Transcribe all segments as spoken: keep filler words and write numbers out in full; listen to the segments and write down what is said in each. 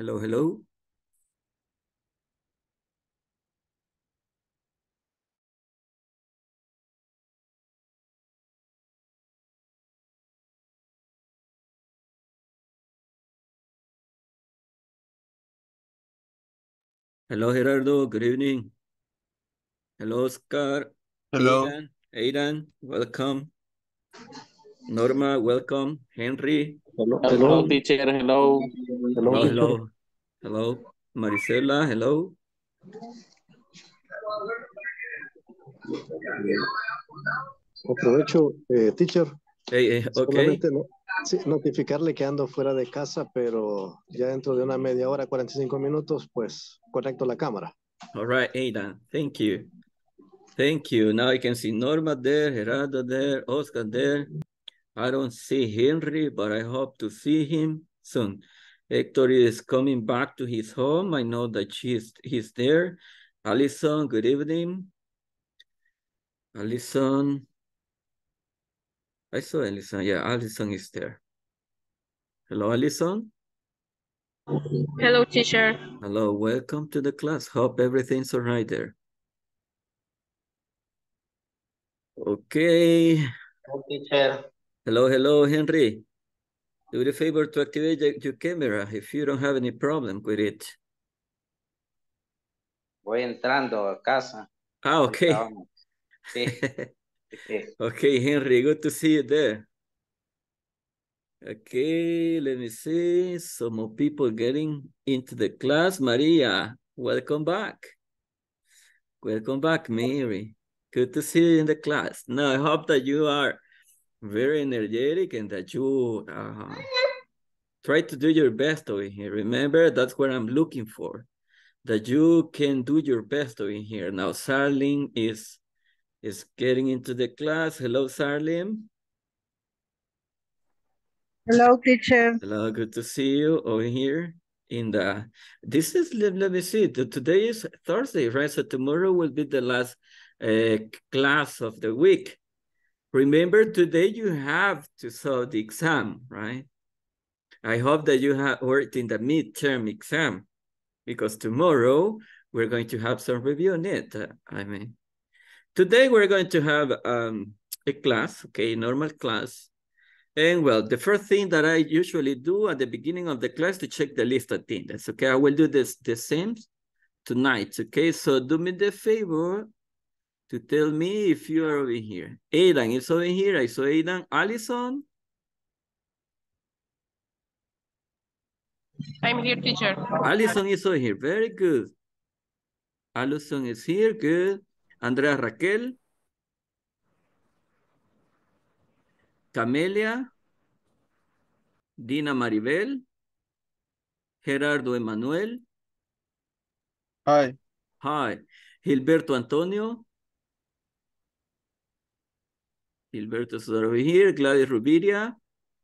Hello, hello. Hello, Gerardo. Good evening. Hello, Oscar. Hello. Aidan. Aidan, welcome. Norma, welcome. Henry. Hello, Hello, hello, Welcome. teacher. Hello. hello, Hello, teacher. hello. Hello. Marisela, hello. Aprovecho, eh, teacher, Hey, eh, okay. solamente no- sí, notificarle que ando fuera de casa, pero ya dentro de una media hora, cuarenta y cinco minutos, pues conecto la cámara. All right, Aidan. Thank you. Thank you. Now I can see Norma there, Gerardo there, Oscar there. I don't see Henry, but I hope to see him soon. Hector is coming back to his home. I know that she's he's there. Alison, good evening. Alison. I saw Alison. Yeah, Alison is there. Hello, Alison. Hello, teacher. Hello, welcome to the class. Hope everything's all right there. Okay. Hello, teacher. Hello, hello, Henry. Do me a favor to activate your, your camera if you don't have any problem with it. Voy entrando a casa. Ah, Ahorita okay. vamos. Sí. Sí. Okay, Henry, good to see you there. Okay, let me see. Some more people getting into the class. Maria, welcome back. Welcome back, Mary. Good to see you in the class. Now, I hope that you are very energetic and that you uh, try to do your best over here. Remember, that's what I'm looking for, that you can do your best over here. Now, Sarlene is, is getting into the class. Hello, Sarlene. Hello, teacher. Hello, good to see you over here. In the, this is, let, let me see, today is Thursday, right? So tomorrow will be the last uh, class of the week. Remember, today you have to solve the exam, right? I hope that you have worked in the midterm exam, because tomorrow we're going to have some review on it. Uh, I mean, today we're going to have um, a class, okay, normal class. And well, the first thing that I usually do at the beginning of the class to check the list of attendance, okay? I will do this the same tonight, okay? So do me the favor to tell me if you are over here. Aidan is over here. I saw Aidan. Allison? I'm here, teacher. Allison is over here. Very good. Allison is here. Good. Andrea Raquel? Camelia? Dina Maribel? Gerardo Emanuel? Hi. Hi. Gilberto Antonio? Gilberto is over here. Gladys Rubiria?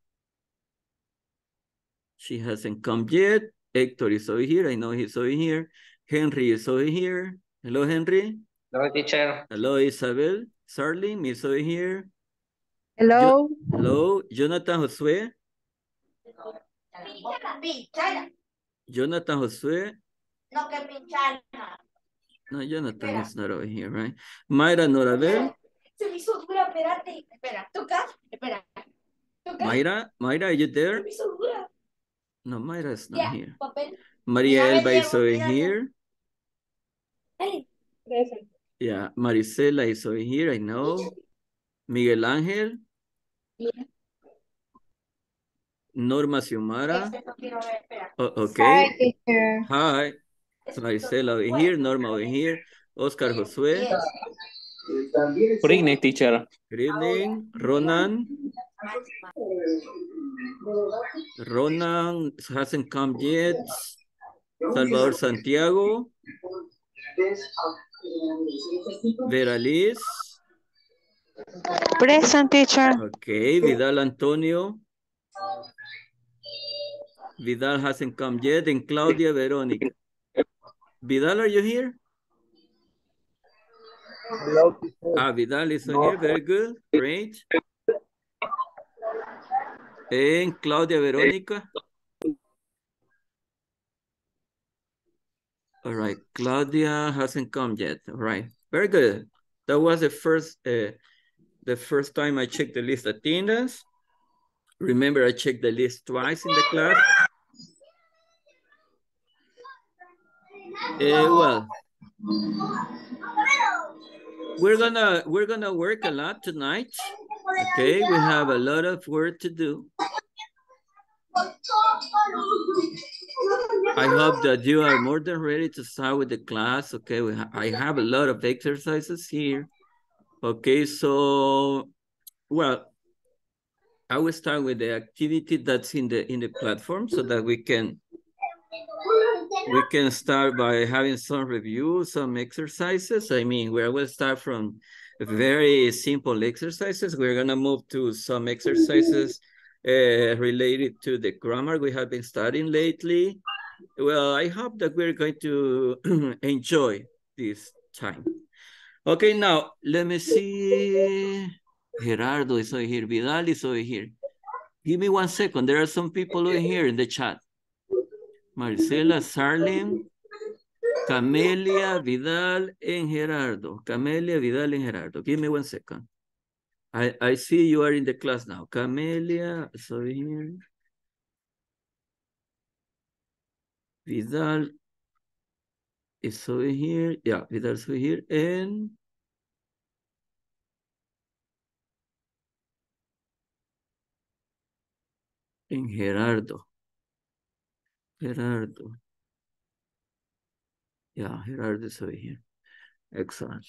She hasn't come yet. Hector is over here. I know he's over here. Henry is over here. Hello, Henry. Hello, teacher. Hello, Isabel. Sarlene is over here. Hello. Jo Hello, Jonathan Josue. Jonathan Josue. No, que pinchar. No, Jonathan is not over here, right? Mayra Norabel. Se me hizo dura, espérate. Espera, toca. Espera. Toca. Mayra, Mayra, are you Se there? me hizo dura. No, Mayra is not Ya, here. papel. Maria Mira, Elba ven, is Diego, over mira, here. Dale. Yeah, Marisela is over here, I know. Miguel Ángel. Norma Xiomara. Este no quiero ver, espera. Oh, okay. teacher. Hi. Eso Maricela over fue. here, Norma over here, Oscar Josue. Yes. Good evening, teacher. Good evening. Ronan. Ronan hasn't come yet. Salvador Santiago. Vera Liz. Present, teacher. Okay, Vidal Antonio. Vidal hasn't come yet. And Claudia Veronica. Vidal, are you here? Hello, teacher. Ah, Vidal is on here. Very good. Great. And Claudia Veronica. All right, Claudia hasn't come yet. All right, very good. That was the first, uh, the first time I checked the list attendance. Remember, I checked the list twice in the class. Uh, well, we're gonna we're gonna work a lot tonight. Okay, we have a lot of work to do. I hope that you are more than ready to start with the class. Okay, we ha I have a lot of exercises here. Okay, so well, I will start with the activity that's in the in the platform so that we can we can start by having some review, some exercises. I mean, we will start from very simple exercises. We're gonna move to some exercises uh, related to the grammar we have been studying lately. Well, I hope that we're going to enjoy this time. Okay, now let me see. Gerardo is over here. Vidal is over here. Give me one second. There are some people over here in the chat. Marcela, Sarlin, Camelia, Vidal, and Gerardo. Camelia, Vidal, and Gerardo. Give me one second. I, I see you are in the class now. Camelia is over here. Vidal is over here. Yeah, Vidal is over here. And and Gerardo. Gerardo. Yeah, Gerardo is over here. Excellent.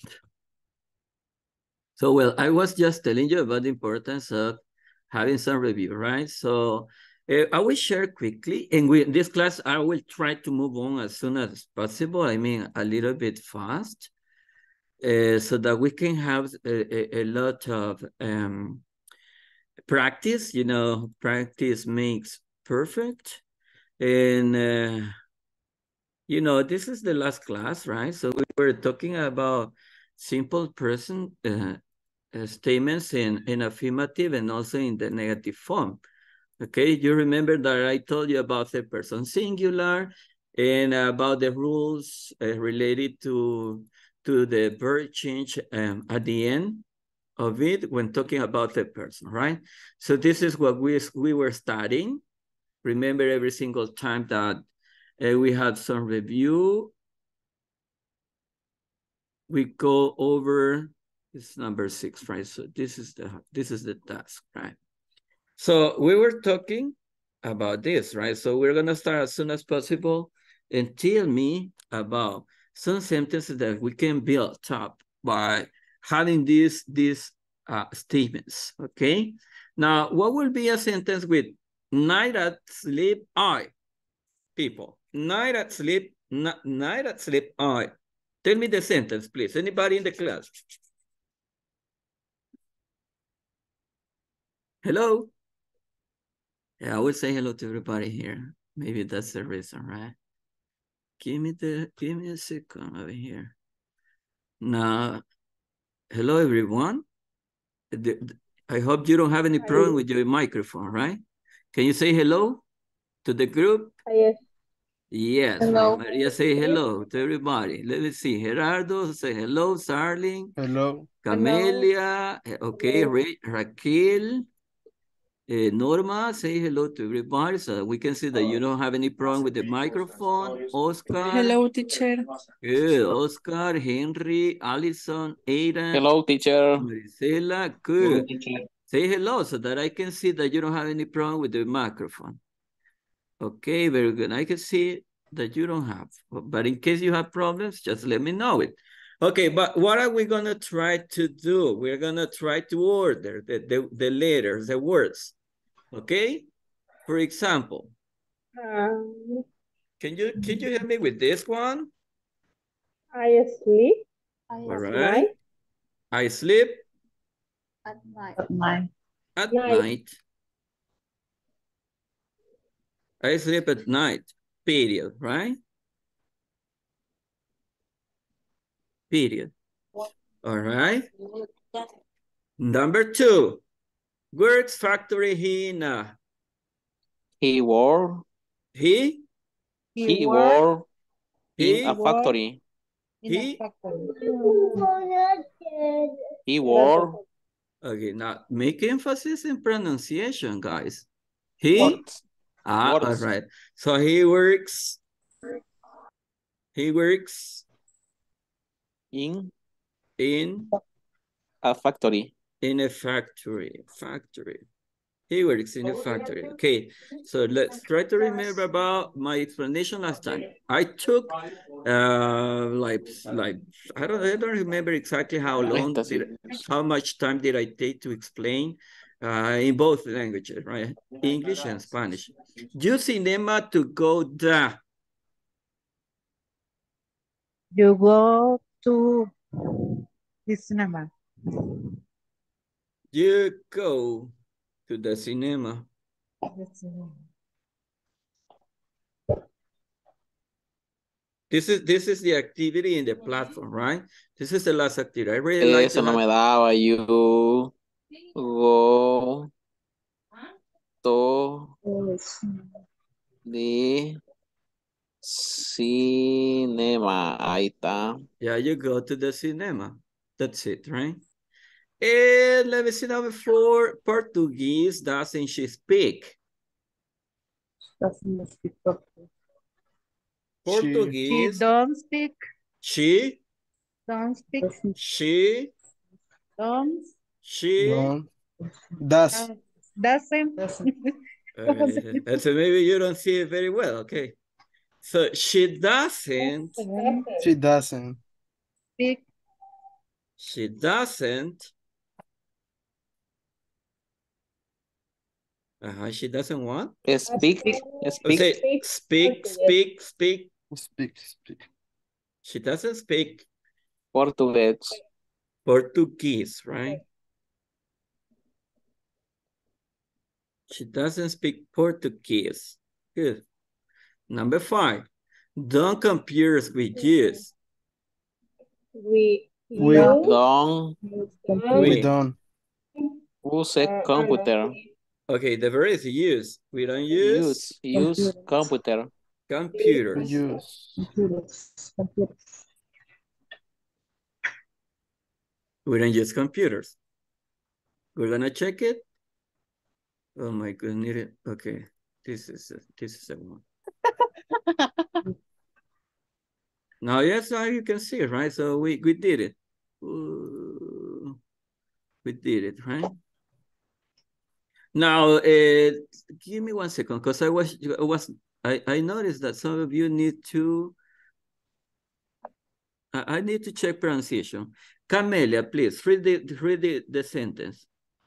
So, well, I was just telling you about the importance of having some review, right? So uh, I will share quickly, and we, in this class, I will try to move on as soon as possible. I mean, a little bit fast, uh, so that we can have a, a, a lot of um, practice. You know, practice makes perfect. And, uh, you know, this is the last class, right? So we were talking about simple present uh, uh, statements in, in affirmative and also in the negative form. Okay, you remember that I told you about the person singular and about the rules uh, related to, to the verb change um, at the end of it when talking about the person, right? So this is what we, we were studying. Remember every single time that uh, we had some review, we go over, it's number six, right? So this is the, this is the task, right? So we were talking about this, right? So we're gonna start as soon as possible and tell me about some sentences that we can build up by having these, these uh, statements, okay? Now, what will be a sentence with night at sleep, I, people? Night at sleep, night at sleep, I. Tell me the sentence, please. Anybody in the class? Hello? Yeah, I will say hello to everybody here. Maybe that's the reason, right? Give me the, give me a second over here. Now, hello everyone. I hope you don't have any problem with your microphone, right? Can you say hello to the group? Yes. Yes, Hello. right. Maria, say hello to everybody. Let me see. Gerardo, say hello. Sarling. Hello. Camelia. Okay, Hello. Ra Raquel. Uh, Norma, say hello to everybody so that we can see that you don't have any problem with the microphone. Oscar. Hello, teacher. Good. Oscar, Henry, Allison, Aiden. Hello, teacher. Maricela, good. Say hello so that I can see that you don't have any problem with the microphone. Okay, very good. I can see that you don't have, but in case you have problems, just let me know it. Okay, but what are we gonna try to do? We're gonna try to order the, the, the letters, the words, okay? For example, Um, can you, can you help me with this one? I sleep All right. I sleep At night. at night. at Night. night. I sleep at night, period, right? Period. All right. Number two, works factory Hina. He wore. He, He wore. In He, a factory. In a he, factory. He work. okay, now make emphasis in pronunciation, guys. He, Works. ah, all Works. right. So he works, he works In in, a factory. in a factory, factory. He works in a factory. Okay, so let's try to remember about my explanation last time. I took uh like like I don't I don't remember exactly how long did how much time did I take to explain uh in both languages, right? English and Spanish. Use cinema to go the. You go to the cinema. You go to the cinema. The cinema. This is this is the activity in the platform, right? This is the last activity. I really like Eso to no have me daba. You go to the cinema. Ahí está. Yeah, you go to the cinema. That's it, right? And let me see number four. Portuguese doesn't she speak? Doesn't speak Portuguese. She, She Portuguese. don't speak. She, Don't speak. she, Don't. she. don't, does, Doesn't. Okay. And so maybe you don't see it very well. Okay. So she doesn't, she doesn't, Speak. she doesn't. Uh-huh, she doesn't want. Speak. Oh, Speak. say speak, speak, speak. speak, speak. She doesn't speak Portuguese. Portuguese, right? She doesn't speak Portuguese. Good. Number five. Don't computers we use. We. We, Don't we We. don't, use computer. Okay, the verb is use. We don't use, Use. Use computer. computers. use, We don't use computers. We're gonna check it. Oh my goodness. Okay, this is a, this is a one. Now, yes, now you can see it, right? So we we did it. Ooh, we did it, right? Now, uh, give me one second, because I was I was I I noticed that some of you need to. I, I need to check pronunciation. Camelia, please read the read the, the sentence.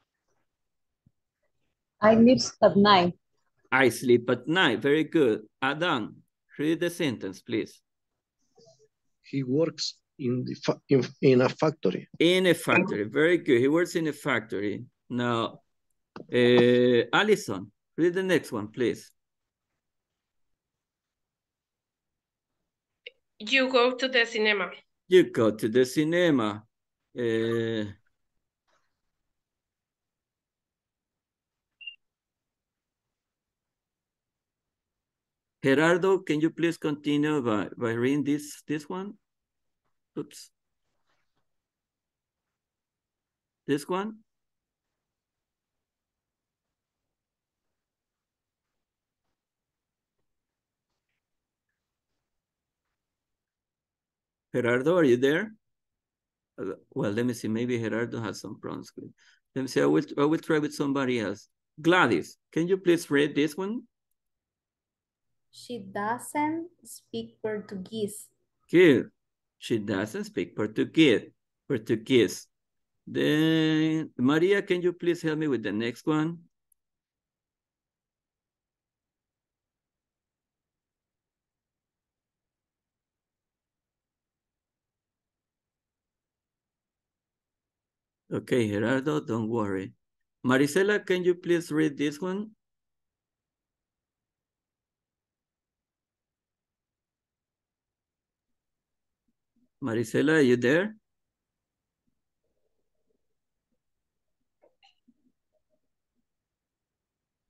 I sleep at night. I sleep at night. Very good. Adam, read the sentence, please. He works in, the fa in, in a factory. In a factory. Very good. He works in a factory. Now, uh, Alison, read the next one, please. You go to the cinema. You go to the cinema. Uh, Gerardo, can you please continue by, by reading this, this one? Oops. This one? Gerardo, are you there? Uh, well, let me see. Maybe Gerardo has some problems with. Let me see. I will. I will try with somebody else. Gladys, can you please read this one? She doesn't speak Portuguese. Good. She doesn't speak Portuguese. Portuguese. Then Maria, can you please help me with the next one? Okay, Gerardo, don't worry. Marisela, can you please read this one? Marisela, are you there?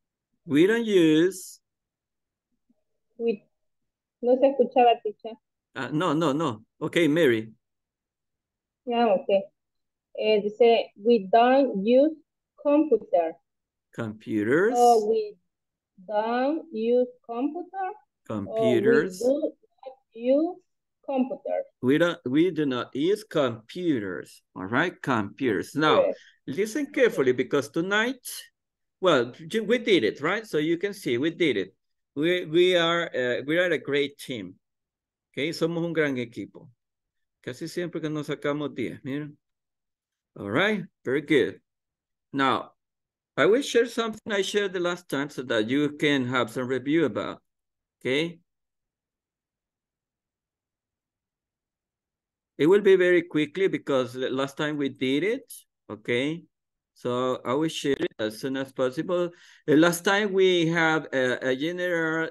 We don't use. We. No se escuchaba, teacher. Uh, no, no, no. Okay, Mary. Yeah, okay. Uh, dice, we don't use computer. Computers. So we don't use computer. Computers. Or we do not use computers. We don't. We do not use computers. All right, computers. Now, Yes. listen carefully because tonight, well, we did it, right? So you can see we did it. We we are uh, we are a great team. Okay, somos un gran equipo. Casi siempre que nos sacamos diez, miren. All right, very good. Now, I will share something I shared the last time so that you can have some review about. Okay. It will be very quickly because last time we did it. Okay. So I will share it as soon as possible. The last time we have a, a general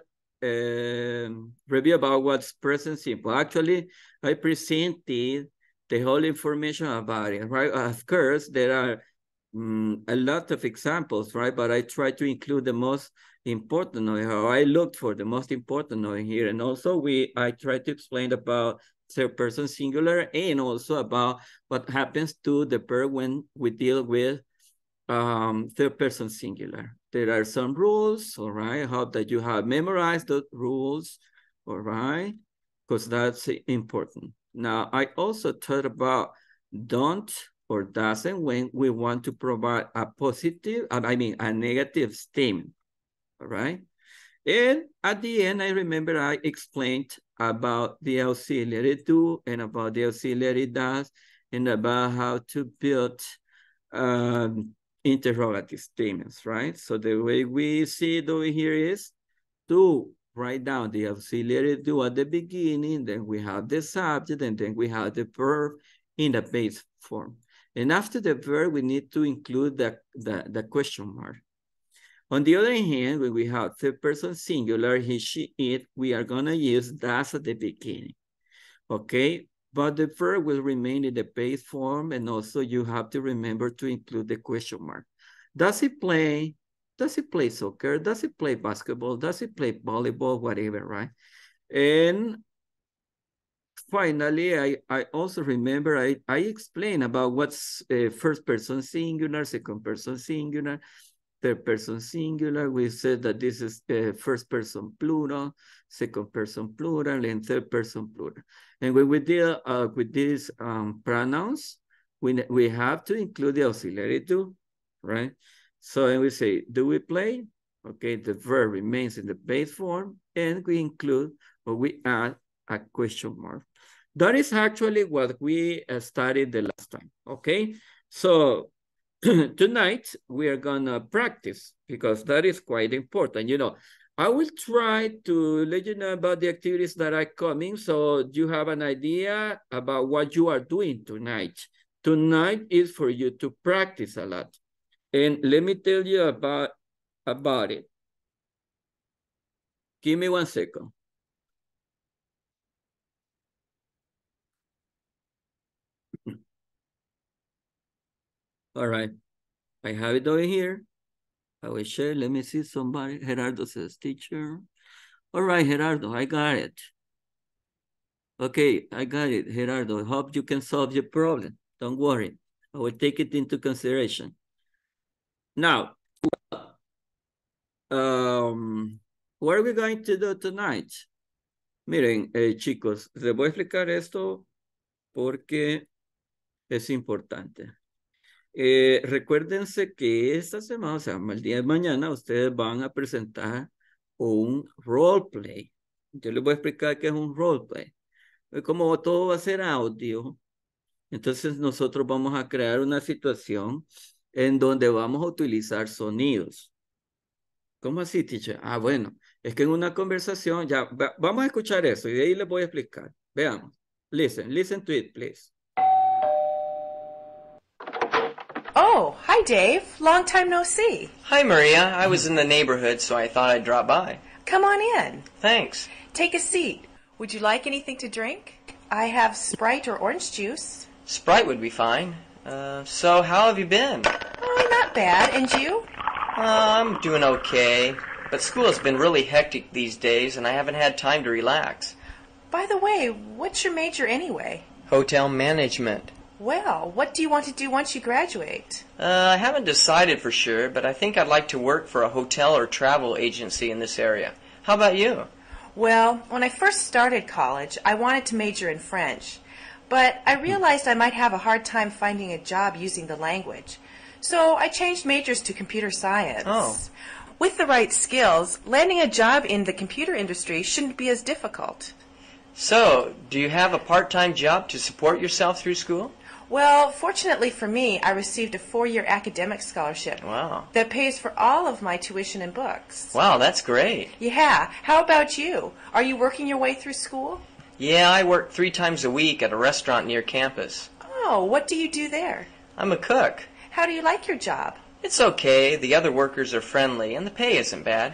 um, review about what's present simple. Actually, I presented the whole information about it, right? Of course, there are um, a lot of examples, right? But I try to include the most important, or how I looked for the most important over here. And also we, I try to explain about third person singular and also about what happens to the verb when we deal with um, third person singular. There are some rules, all right? I hope that you have memorized the rules, all right? Because that's important. Now, I also thought about don't or doesn't when we want to provide a positive, I mean, a negative statement, all right? And at the end, I remember I explained about the auxiliary do and about the auxiliary does and about how to build um, interrogative statements, right? So the way we see it over here is to write down the auxiliary do at the beginning, then we have the subject, and then we have the verb in the base form. And after the verb, we need to include the, the, the question mark. On the other hand, when we have third person singular, he, she, it, we are gonna use does at the beginning, okay? But the verb will remain in the base form, and also you have to remember to include the question mark. Does he play? Does he play soccer? Does he play basketball? Does he play volleyball? Whatever, right? And finally, I, I also remember I, I explained about what's uh, first person singular, second person singular, third person singular. We said that this is uh, first person plural, second person plural, and third person plural. And when we deal uh, with these um, pronouns, we, we have to include the auxiliary do, right? So and we say, do we play? Okay, the verb remains in the base form, and we include or we add a question mark. That is actually what we uh, studied the last time, okay? So tonight, we are gonna practice because that is quite important. You know, I will try to let you know about the activities that are coming so you have an idea about what you are doing tonight. Tonight is for you to practice a lot. And let me tell you about, about it. Give me one second. All right, I have it over here. I will share, let me see somebody. Gerardo says teacher. All right, Gerardo, I got it. Okay, I got it, Gerardo. I hope you can solve your problem. Don't worry, I will take it into consideration. Now, um, what are we going to do tonight? Miren, eh, chicos, les voy a explicar esto porque es importante. Eh, recuérdense que esta semana, o sea, el día de mañana, ustedes van a presentar un roleplay. Yo les voy a explicar qué es un roleplay. Como todo va a ser audio, entonces nosotros vamos a crear una situación en donde vamos a utilizar sonidos. ¿Cómo así, teacher? Ah, bueno, es que en una conversación, ya, va, vamos a escuchar eso y de ahí les voy a explicar. Veamos. Listen, listen to it, please. Oh, hi, Dave. Long time no see. Hi, Maria. I was in the neighborhood, so I thought I'd drop by. Come on in. Thanks. Take a seat. Would you like anything to drink? I have Sprite or orange juice. Sprite would be fine. Uh, so how have you been? Oh, not bad. And you? Uh, I'm doing okay. But school has been really hectic these days, and I haven't had time to relax. By the way, what's your major anyway? Hotel management. Well, what do you want to do once you graduate? Uh, I haven't decided for sure, but I think I'd like to work for a hotel or travel agency in this area. How about you? Well, when I first started college, I wanted to major in French, but I realized I might have a hard time finding a job using the language. So I changed majors to computer science. Oh. With the right skills, landing a job in the computer industry shouldn't be as difficult. So, do you have a part-time job to support yourself through school? Well, fortunately for me, I received a four-year academic scholarship. Wow. That pays for all of my tuition and books. Wow, that's great. Yeah. How about you? Are you working your way through school? Yeah, I work three times a week at a restaurant near campus. Oh, what do you do there? I'm a cook. How do you like your job? It's okay. The other workers are friendly, and the pay isn't bad.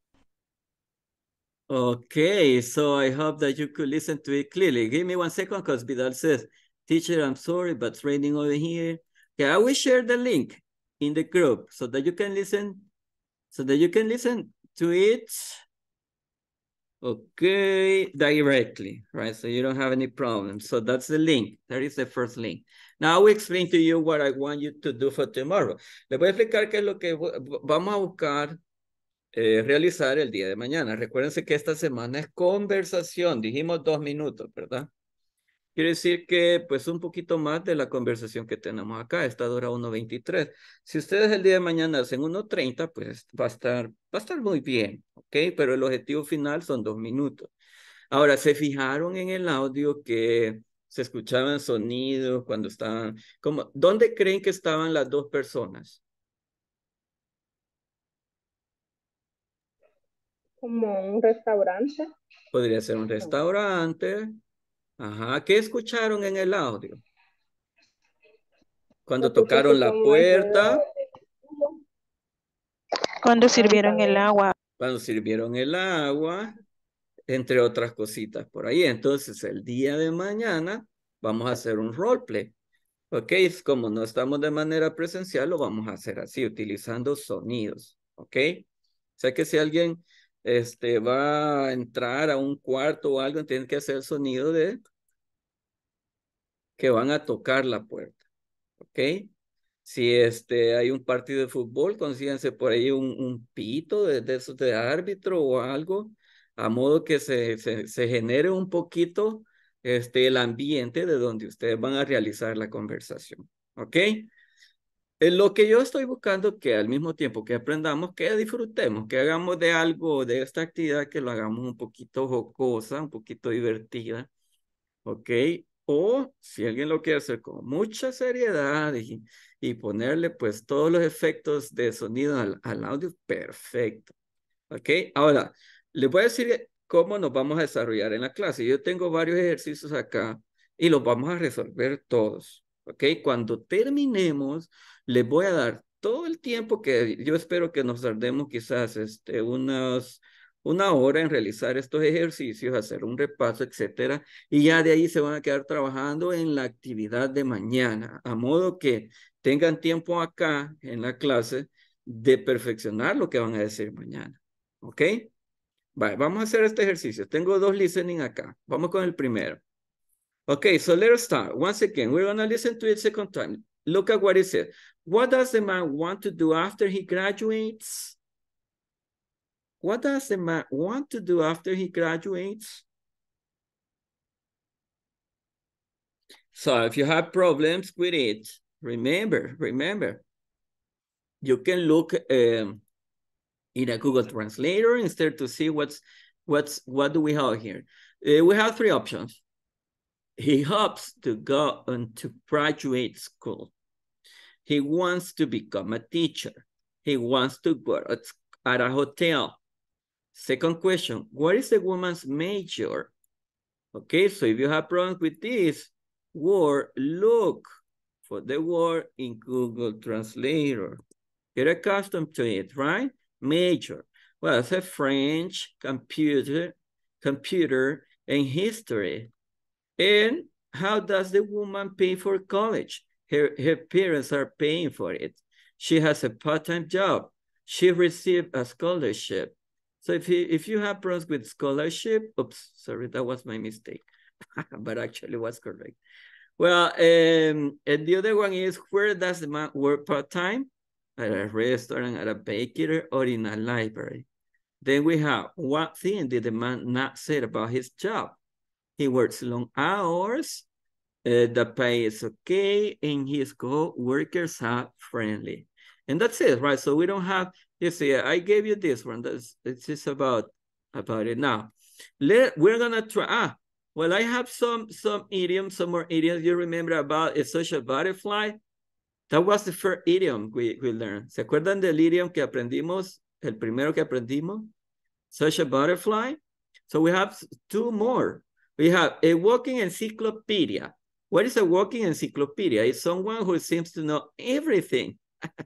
Okay, so I hope that you could listen to it clearly. Give me one second because Vidal says, teacher, I'm sorry, but it's raining over here. Okay, I will share the link in the group so that you can listen, so that you can listen to it, okay, directly, right? So you don't have any problem. So that's the link. That is the first link. Now I will explain to you what I want you to do for tomorrow. Les voy a explicar qué es lo que vamos a buscar eh, realizar el día de mañana. Recuérdense que esta semana es conversación. Dijimos dos minutos, ¿verdad? Quiere decir que pues un poquito más de la conversación que tenemos acá. Esta dura uno veintitrés. Si ustedes el día de mañana hacen uno treinta, pues va a estar, va a estar muy bien, ¿ok? Pero el objetivo final son dos minutos. Ahora, ¿se fijaron en el audio que se escuchaban sonidos cuando estaban? Como, ¿dónde creen que estaban las dos personas? Como un restaurante. Podría ser un restaurante. Ajá. ¿Qué escucharon en el audio? Cuando tocaron la puerta. Cuando sirvieron el agua. Cuando sirvieron el agua, entre otras cositas por ahí. Entonces, el día de mañana vamos a hacer un roleplay. Ok, es como no estamos de manera presencial, lo vamos a hacer así, utilizando sonidos. Ok, o sea que si alguien este, va a entrar a un cuarto o algo, tienen que hacer el sonido de que van a tocar la puerta. Ok, si este, hay un partido de fútbol, consíganse por ahí un, un pito de, de esos de árbitro o algo, a modo que se, se, se genere un poquito este, el ambiente de donde ustedes van a realizar la conversación. ¿Ok? En lo que yo estoy buscando que al mismo tiempo que aprendamos, que disfrutemos, que hagamos de algo, de esta actividad, que lo hagamos un poquito jocosa, un poquito divertida. ¿Ok? O si alguien lo quiere hacer con mucha seriedad y, y ponerle pues todos los efectos de sonido al, al audio, perfecto. ¿Ok? Ahora, les voy a decir cómo nos vamos a desarrollar en la clase. Yo tengo varios ejercicios acá y los vamos a resolver todos. ¿Ok? Cuando terminemos, les voy a dar todo el tiempo que yo espero que nos tardemos quizás este, unas, una hora en realizar estos ejercicios, hacer un repaso, etcétera. Y ya de ahí se van a quedar trabajando en la actividad de mañana, a modo que tengan tiempo acá en la clase de perfeccionar lo que van a decir mañana. ¿Ok? Vale, vamos a hacer este ejercicio. Tengo dos listening acá. Vamos con el primero. Okay, so let's start. Once again, we're going to listen to it second time. Look at what it says. What does the man want to do after he graduates? What does the man want to do after he graduates? So if you have problems with it, remember, remember, you can look um, in a Google Translator instead to see what's, what's, what do we have here? Uh, we have three options. He hopes to go into graduate school. He wants to become a teacher. He wants to work at, at a hotel. Second question, what is the woman's major? Okay, so if you have problems with this word, look for the word in Google Translator. Get accustomed to it, right? Major. Well, it's a French, computer, computer, and history. And how does the woman pay for college? Her, her parents are paying for it. She has a part-time job. She received a scholarship. So if he, if you have problems with scholarship, oops, sorry, that was my mistake, but actually was correct. Well, um, and the other one is, where does the man work part-time? At a restaurant, at a bakery, or in a library. Then we have, what thing did the man not say about his job? He works long hours, uh, the pay is okay, and his co-workers are friendly. And that's it, right? So we don't have, you see, I gave you this one. That's, it's just about, about it now. Let, we're gonna try, ah, well, I have some, some idioms, some more idioms. You remember about a social butterfly? That was the first idiom we, we learned. ¿Se acuerdan del idiom que aprendimos? El primero que aprendimos? Social butterfly. So we have two more. We have a walking encyclopedia. What is a walking encyclopedia? It's someone who seems to know everything.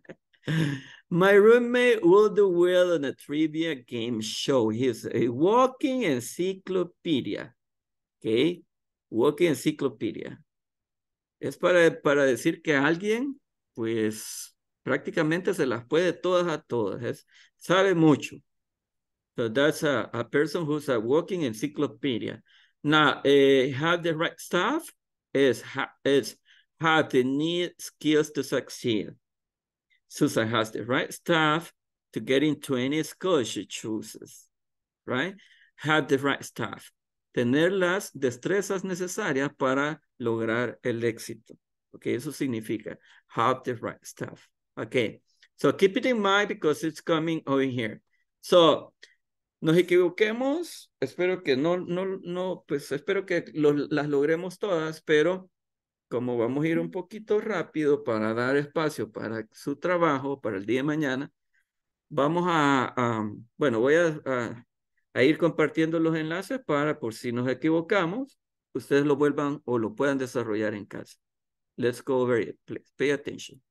My roommate will do well on a trivia game show. He's a walking encyclopedia. Okay, walking encyclopedia. Es para, para decir que alguien, pues, prácticamente se las puede todas a todas. Es, sabe mucho. So that's a, a person who's a walking encyclopedia. Now, uh, have the right stuff is, ha is have the need skills to succeed. Susan has the right stuff to get into any school she chooses, right? Have the right stuff. Tener las destrezas necesarias para lograr el éxito. Okay, eso significa have the right stuff. Okay, so keep it in mind because it's coming over here. So, nos equivoquemos, espero que no, no, no, pues espero que lo, las logremos todas, pero como vamos a ir un poquito rápido para dar espacio para su trabajo, para el día de mañana, vamos a, a bueno, voy a, a, a ir compartiendo los enlaces para, por si nos equivocamos, ustedes lo vuelvan o lo puedan desarrollar en casa. Let's go over it, please. Pay attention.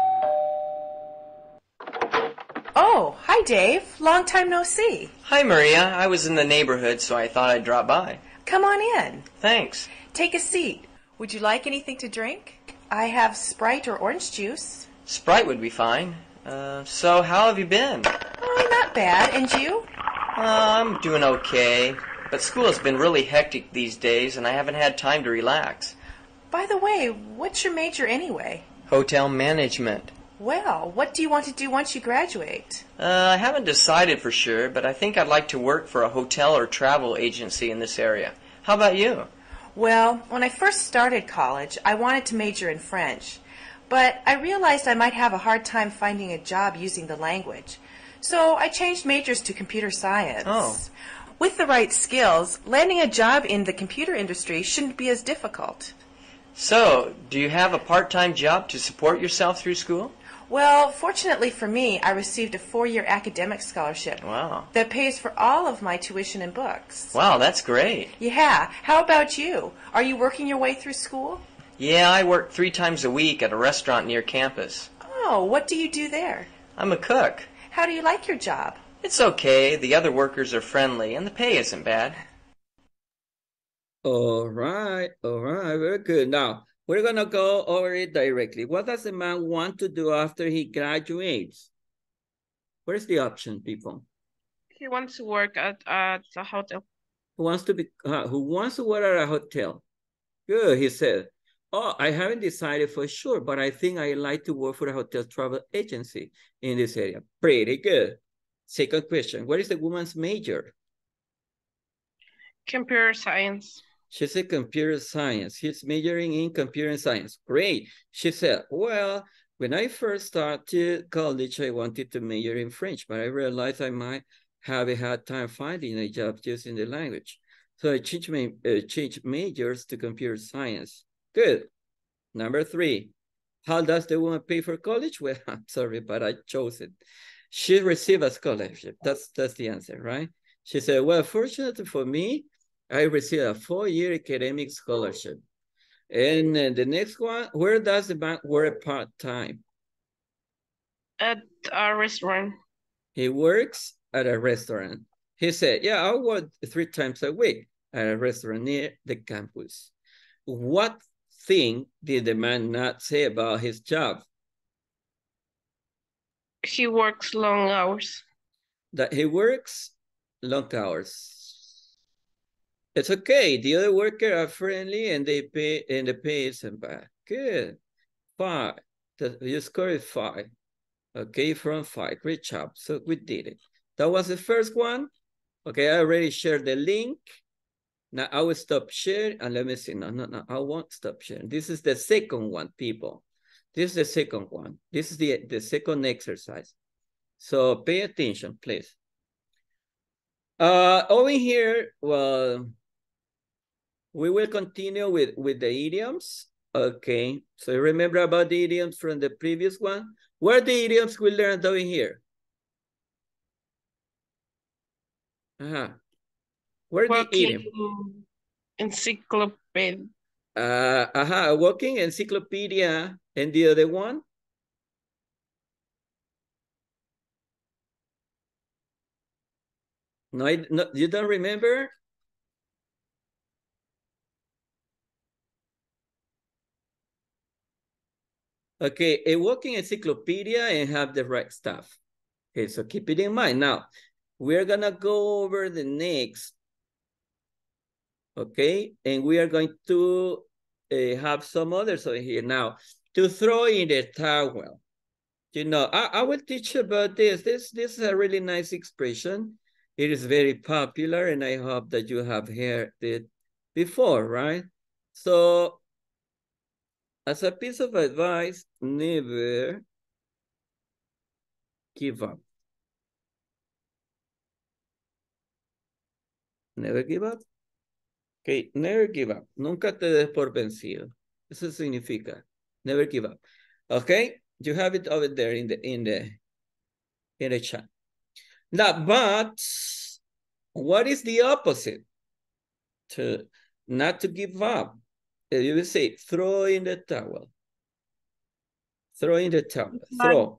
Oh, hi, Dave. Long time no see. Hi, Maria. I was in the neighborhood, so I thought I'd drop by. Come on in. Thanks. Take a seat. Would you like anything to drink? I have Sprite or orange juice. Sprite would be fine. Uh, so how have you been? Oh, not bad. And you? Uh, I'm doing okay. But school has been really hectic these days, and I haven't had time to relax. By the way, what's your major anyway? Hotel management. Well, what do you want to do once you graduate? Uh, I haven't decided for sure, but I think I'd like to work for a hotel or travel agency in this area. How about you? Well, when I first started college, I wanted to major in French, but I realized I might have a hard time finding a job using the language. So I changed majors to computer science. Oh. With the right skills, landing a job in the computer industry shouldn't be as difficult. So, do you have a part-time job to support yourself through school? Well, fortunately for me, I received a four-year academic scholarship. Wow. That pays for all of my tuition and books. Wow, that's great. Yeah. How about you? Are you working your way through school? Yeah, I work three times a week at a restaurant near campus. Oh, what do you do there? I'm a cook. How do you like your job? It's okay. The other workers are friendly, and the pay isn't bad. All right, all right, very good. Now, we're going to go over it directly. What does a man want to do after he graduates? Where's the option, people? He wants to work at, at a hotel. Who wants to be, uh, who wants to work at a hotel? Good, he said. Oh, I haven't decided for sure, but I think I like to work for a hotel travel agency in this area. Pretty good. Second question, what is the woman's major? Computer science. She said computer science. She's majoring in computer science. Great. She said, well, when I first started college, I wanted to major in French, but I realized I might have a hard time finding a job using the language. So I changed, my, uh, changed majors to computer science. Good. Number three, how does the woman pay for college? Well, I'm sorry, but I chose it. She received a scholarship. That's, that's the answer, right? She said, well, fortunately for me, I received a four-year academic scholarship. And uh, the next one, where does the man work part-time? At a restaurant. He works at a restaurant. He said, yeah, I work three times a week at a restaurant near the campus. What thing did the man not say about his job? He works long hours. That he works long hours. It's okay. The other workers are friendly and they pay and the pay isn't bad. Good. Five. The, your score is five. Okay, from five. Great job. So we did it. That was the first one. Okay, I already shared the link. Now I will stop sharing and let me see. No, no, no, I won't stop sharing. This is the second one, people. This is the second one. This is the, the second exercise. So pay attention, please. Uh, over here, well, we will continue with, with the idioms. Okay, so remember about the idioms from the previous one? What are the idioms we learned over here? Uh-huh. Where the idiom? Encyclopedia. Uh, uh-huh, walking encyclopedia. And the other one? No, I, no, you don't remember? Okay, a walking encyclopedia and have the right stuff. Okay, so keep it in mind. Now, we're gonna go over the next. Okay, and we are going to uh, have some others over here. Now, to throw in the towel. You know, I, I will teach you about this. This, this is a really nice expression. It is very popular, and I hope that you have heard it before, right? So, as a piece of advice, never give up. Never give up. Okay, never give up. Nunca te des por vencido. Eso significa never give up. Okay, you have it over there in the in the in the chat. Now, but what is the opposite? To not to give up. You will say throw in the towel. Throw in the towel. Throw.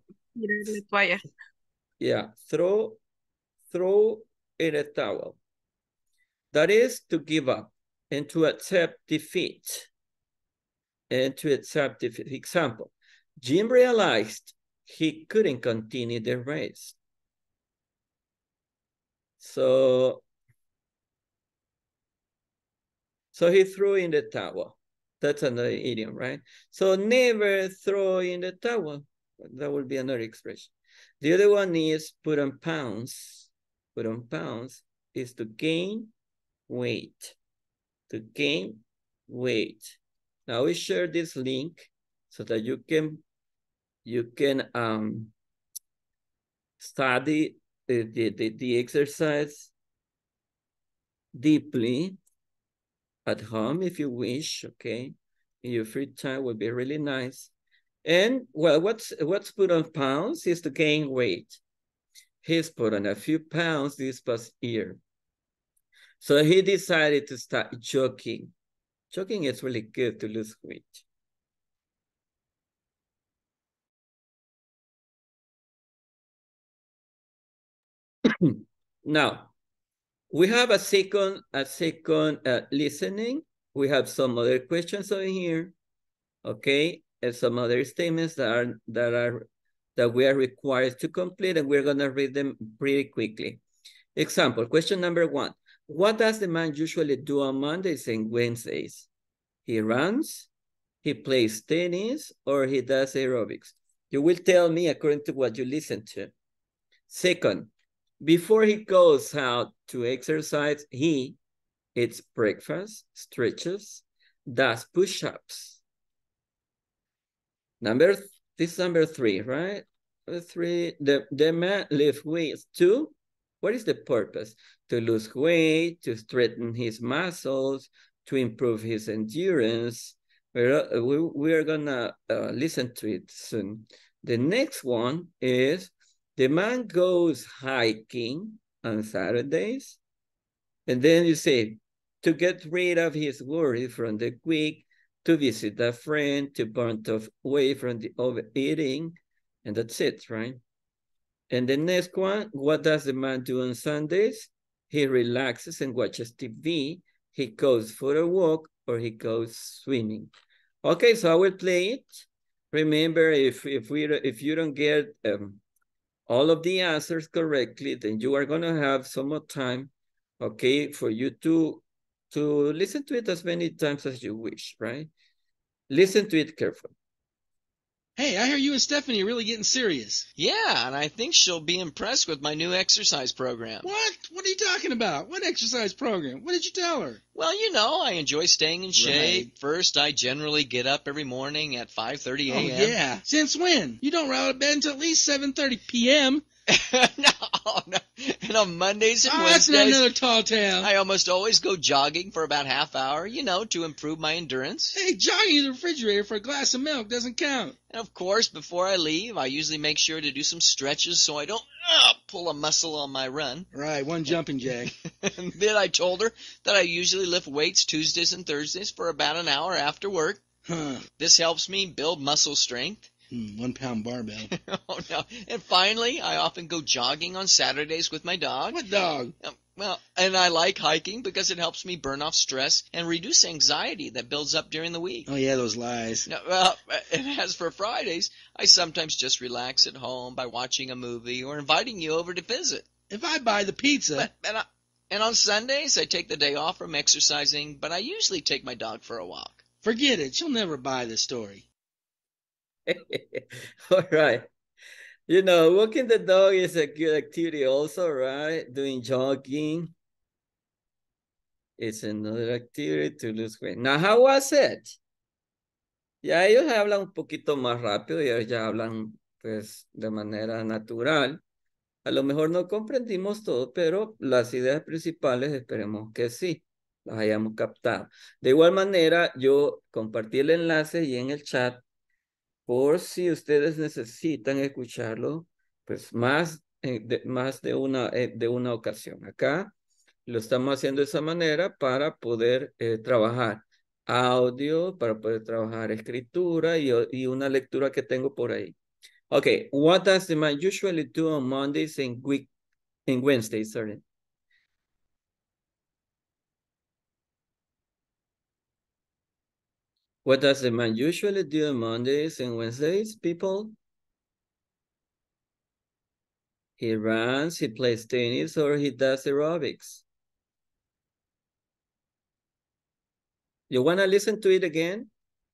Yeah, throw, throw in a towel. That is to give up and to accept defeat. And to accept defeat. Example, Jim realized he couldn't continue the race. So, so he threw in the towel. That's another idiom, right? So never throw in the towel. That would be another expression. The other one is put on pounds. Put on pounds is to gain weight. To gain weight. Now we share this link so that you can you can um study the, the, the, the exercise deeply at home if you wish, okay? In your free time would be really nice. And well, what's what's put on pounds is to gain weight. He's put on a few pounds this past year. So he decided to start jogging. Jogging is really good to lose weight. Now, we have a second, a second uh, listening. We have some other questions over here, okay, and some other statements that are that are that we are required to complete, and we're gonna read them pretty quickly. Example, question number one: what does the man usually do on Mondays and Wednesdays? He runs, he plays tennis, or he does aerobics. You will tell me according to what you listen to. Second, before he goes out to exercise, he eats breakfast, stretches, does push-ups. Number, this is number three, right? Number three, the, the man lifts weights too. What is the purpose? To lose weight, to strengthen his muscles, to improve his endurance. We're, we, we're gonna uh, listen to it soon. The next one is, the man goes hiking on Saturdays. And then you say, to get rid of his worry from the week, to visit a friend, to burn off away from the overeating. And that's it, right? And the next one, what does the man do on Sundays? He relaxes and watches T V. He goes for a walk or he goes swimming. Okay, so I will play it. Remember, if if we if you don't get um, all of the answers correctly, then you are going to have some more time, okay, for you to, to listen to it as many times as you wish, right? Listen to it carefully. Hey, I hear you and Stephanie are really getting serious. Yeah, and I think she'll be impressed with my new exercise program. What? What are you talking about? What exercise program? What did you tell her? Well, you know, I enjoy staying in shape. Right. First, I generally get up every morning at five thirty a m Oh, yeah. Since when? You don't roll out of bed until at least seven thirty p m no, no. And on Mondays and Oh, that's Wednesdays, not another tall tale. I almost always go jogging for about half hour, you know, to improve my endurance. Hey, jogging to the refrigerator for a glass of milk doesn't count. And of course, before I leave, I usually make sure to do some stretches so I don't uh, pull a muscle on my run. Right, one jumping jack. And then I told her that I usually lift weights Tuesdays and Thursdays for about an hour after work. Huh. This helps me build muscle strength. Hmm, one pound barbell. Oh, no. And finally, I often go jogging on Saturdays with my dog. What dog? Um, well, and I like hiking because it helps me burn off stress and reduce anxiety that builds up during the week. Oh, yeah, those lies. No, well, and as for Fridays, I sometimes just relax at home by watching a movie or inviting you over to visit. If I buy the pizza... But, and, I, and on Sundays, I take the day off from exercising, but I usually take my dog for a walk. Forget it. She'll never buy the story. All right. You know, walking the dog is a good activity also, right? Doing jogging. It's another activity to lose weight. Now, how was it? Ya ellos hablan un poquito más rápido y ellos ya hablan pues de manera natural. A lo mejor no comprendimos todo, pero las ideas principales esperemos que sí las hayamos captado. De igual manera, yo compartí el enlace y en el chat por si ustedes necesitan escucharlo, pues más, eh, de, más de, una, eh, de una ocasión. Acá lo estamos haciendo de esa manera para poder eh, trabajar audio, para poder trabajar escritura y, y una lectura que tengo por ahí. Okay, what does the man usually do on Mondays and week, and Wednesdays, sorry? What does the man usually do on Mondays and Wednesdays, people? He runs, he plays tennis, or he does aerobics. You want to listen to it again?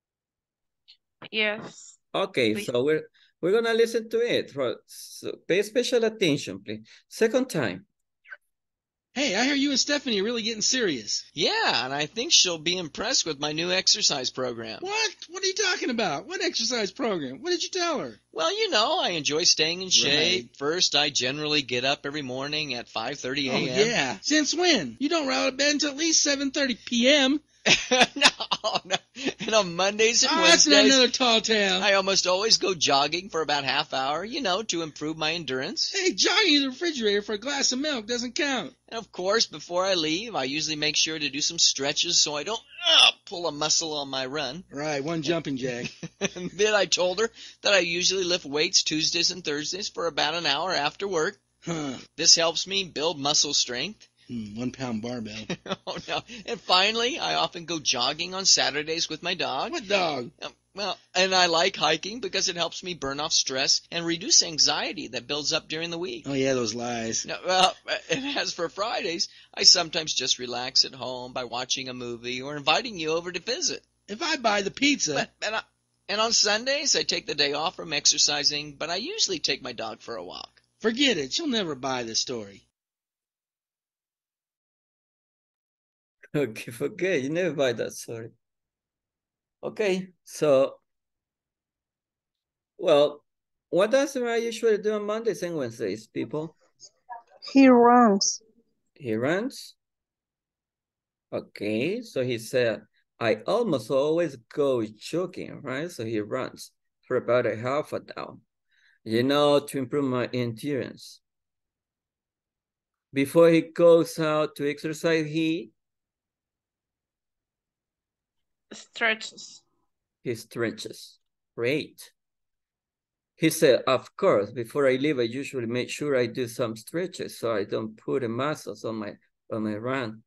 Yes. Okay, Please. so we're we're going to listen to it. So pay special attention, please. Second time. Hey, I hear you and Stephanie are really getting serious. Yeah, and I think she'll be impressed with my new exercise program. What? What are you talking about? What exercise program? What did you tell her? Well, you know, I enjoy staying in shape. Right. First, I generally get up every morning at five thirty a m Oh, yeah. Since when? You don't roll out of bed until at least seven thirty p m no, no. And on Mondays and Oh, that's not Wednesdays, another tall tale. I almost always go jogging for about half hour, you know, to improve my endurance. Hey, jogging to the refrigerator for a glass of milk doesn't count. And of course, before I leave, I usually make sure to do some stretches so I don't uh, pull a muscle on my run. Right, one jumping jack. And then I told her that I usually lift weights Tuesdays and Thursdays for about an hour after work. Huh. This helps me build muscle strength. Hmm, one pound barbell. Oh, no. And finally, I often go jogging on Saturdays with my dog. What dog? Um, well, and I like hiking because it helps me burn off stress and reduce anxiety that builds up during the week. Oh, yeah, those lies. No, well, and as for Fridays, I sometimes just relax at home by watching a movie or inviting you over to visit. If I buy the pizza... But, and, I, and on Sundays, I take the day off from exercising, but I usually take my dog for a walk. Forget it. She'll never buy the story. Okay, forget, you never buy that, sorry. Okay, so, well, what does I usually do on Mondays and Wednesdays, people? He runs. He runs? Okay, so he said, I almost always go jogging, right? So he runs for about a half an hour, you know, to improve my endurance. Before he goes out to exercise, he Stretches. He stretches. Great. He said, of course, before I leave, I usually make sure I do some stretches so I don't put the muscles on my on my run.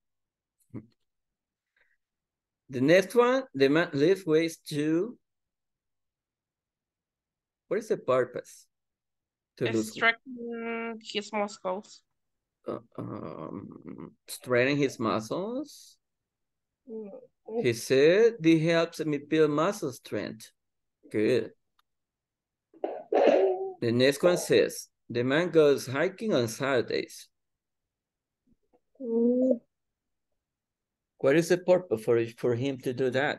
The next one, the man lifts weights to. What is the purpose? To lose Strengthen his muscles. uh, um, straining his muscles. He said, this helps me build muscle strength. Good. The next one says, the man goes hiking on Saturdays. Mm, What is the purpose for, for him to do that?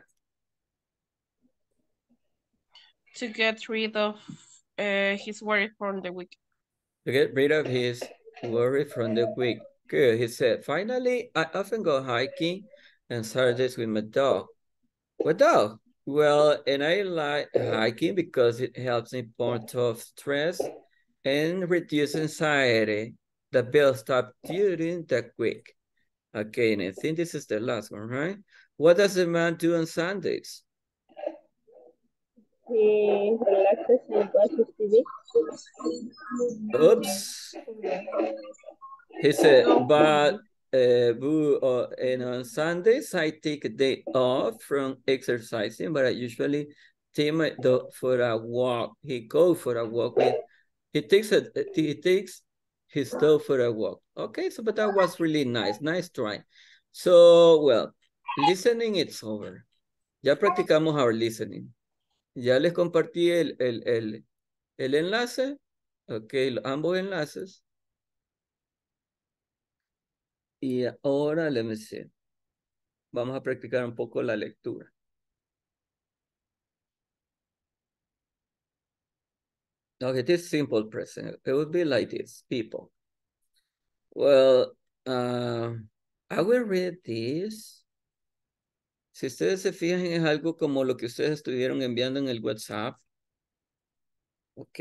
To get rid of uh, his worry from the week. To get rid of his worry from the week. Good. He said, finally, I often go hiking on Saturdays with my dog. What dog? Well, and I like hiking because it helps me burn off stress and reduce anxiety that builds up during the week. Okay, and I think this is the last one, right? What does the man do on Sundays? he relaxes and watches T V. Oops. He said, but uh, boo, uh, and on Sundays, I take a day off from exercising, but I usually take my dog for a walk. He goes for a walk with, he takes a, he takes his dog for a walk. Okay, so, but that was really nice. Nice try. So, well, listening, it's over. Ya practicamos our listening. Ya les compartí el, el, el, el enlace. Ok, ambos enlaces. Y ahora, let me see. Vamos a practicar un poco la lectura. Okay, this simple present. It would be like this, people. Well, uh, I will read this. Si ustedes se fijan, es algo como lo que ustedes estuvieron enviando en el WhatsApp. Ok.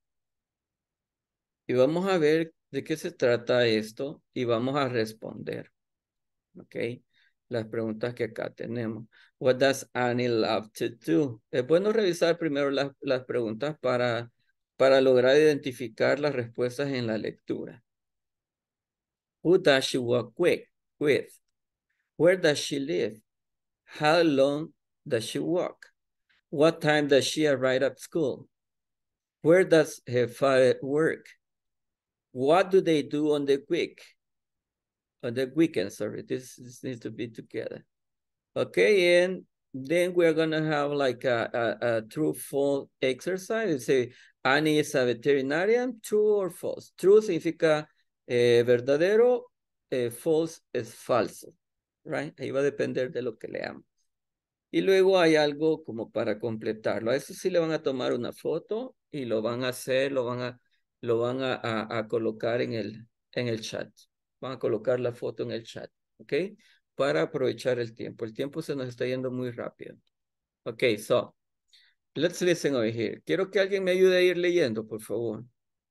Y vamos a ver de qué se trata esto y vamos a responder. Ok. Las preguntas que acá tenemos. What does Annie love to do? Es bueno revisar primero las, las preguntas para, para lograr identificar las respuestas en la lectura. Who does she walk with? with? Where does she live? How long does she walk? What time does she arrive at school? Where does her father work? What do they do on the week? On the weekend, sorry, this, this needs to be together. Okay, and then we're gonna have like a, a, a true false exercise. Say, Annie is a veterinarian, true or false. True significa eh, verdadero, eh, false es falso, right? Ahí va a depender de lo que leamos. Y luego hay algo como para completarlo. A eso sí le van a tomar una foto y lo van a hacer, lo van a, lo van a, a, a colocar en el, en el chat. Van a colocar la foto en el chat, ¿ok? Para aprovechar el tiempo. El tiempo se nos está yendo muy rápido. Ok, so, let's listen over here. Quiero que alguien me ayude a ir leyendo, por favor.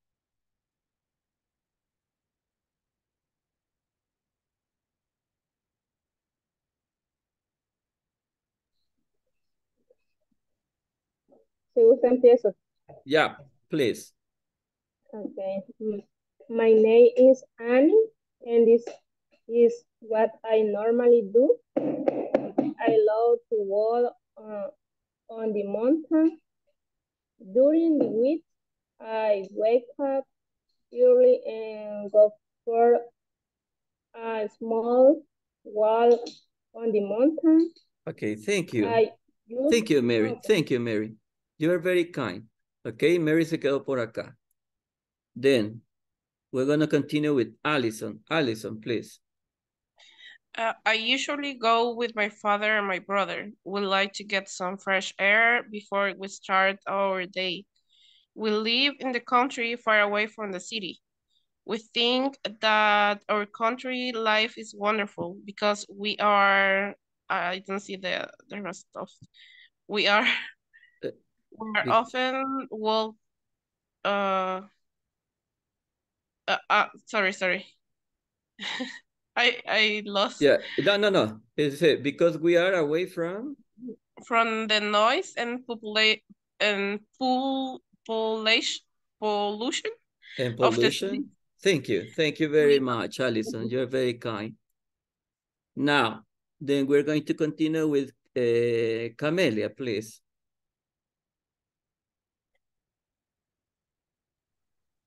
Si gusta, empiezo. Yeah, please. Okay. Mm. My name is Annie, and this is what I normally do. I love to walk uh, on the mountain. During the week, I wake up early and go for a small walk on the mountain. Okay, thank you. I use Thank you, Mary. Thank you, Mary. You are very kind. Okay, Mary se quedó por acá. Then, we're going to continue with Allison. Allison, please. Uh, I usually go with my father and my brother. We like to get some fresh air before we start our day. We live in the country far away from the city. We think that our country life is wonderful because we are, I don't see the, the rest of, we are, we are often walk, uh, uh, uh, sorry, sorry. I, I lost. Yeah, no, no, no. It's it because we are away from? From the noise and populate and pool, pollution, pollution. And pollution? Thank you. Thank you very much, Alison. You're very kind. Now, then we're going to continue with uh, Camelia, please.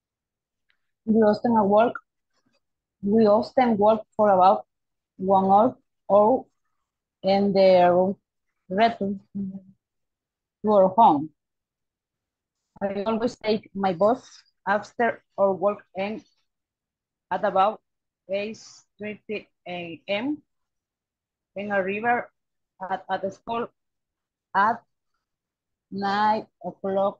We often work. We often work for about one hour or and the return to our home. I always take my bus after our work and at about eight thirty a m and arrive at, at the school at nine o'clock.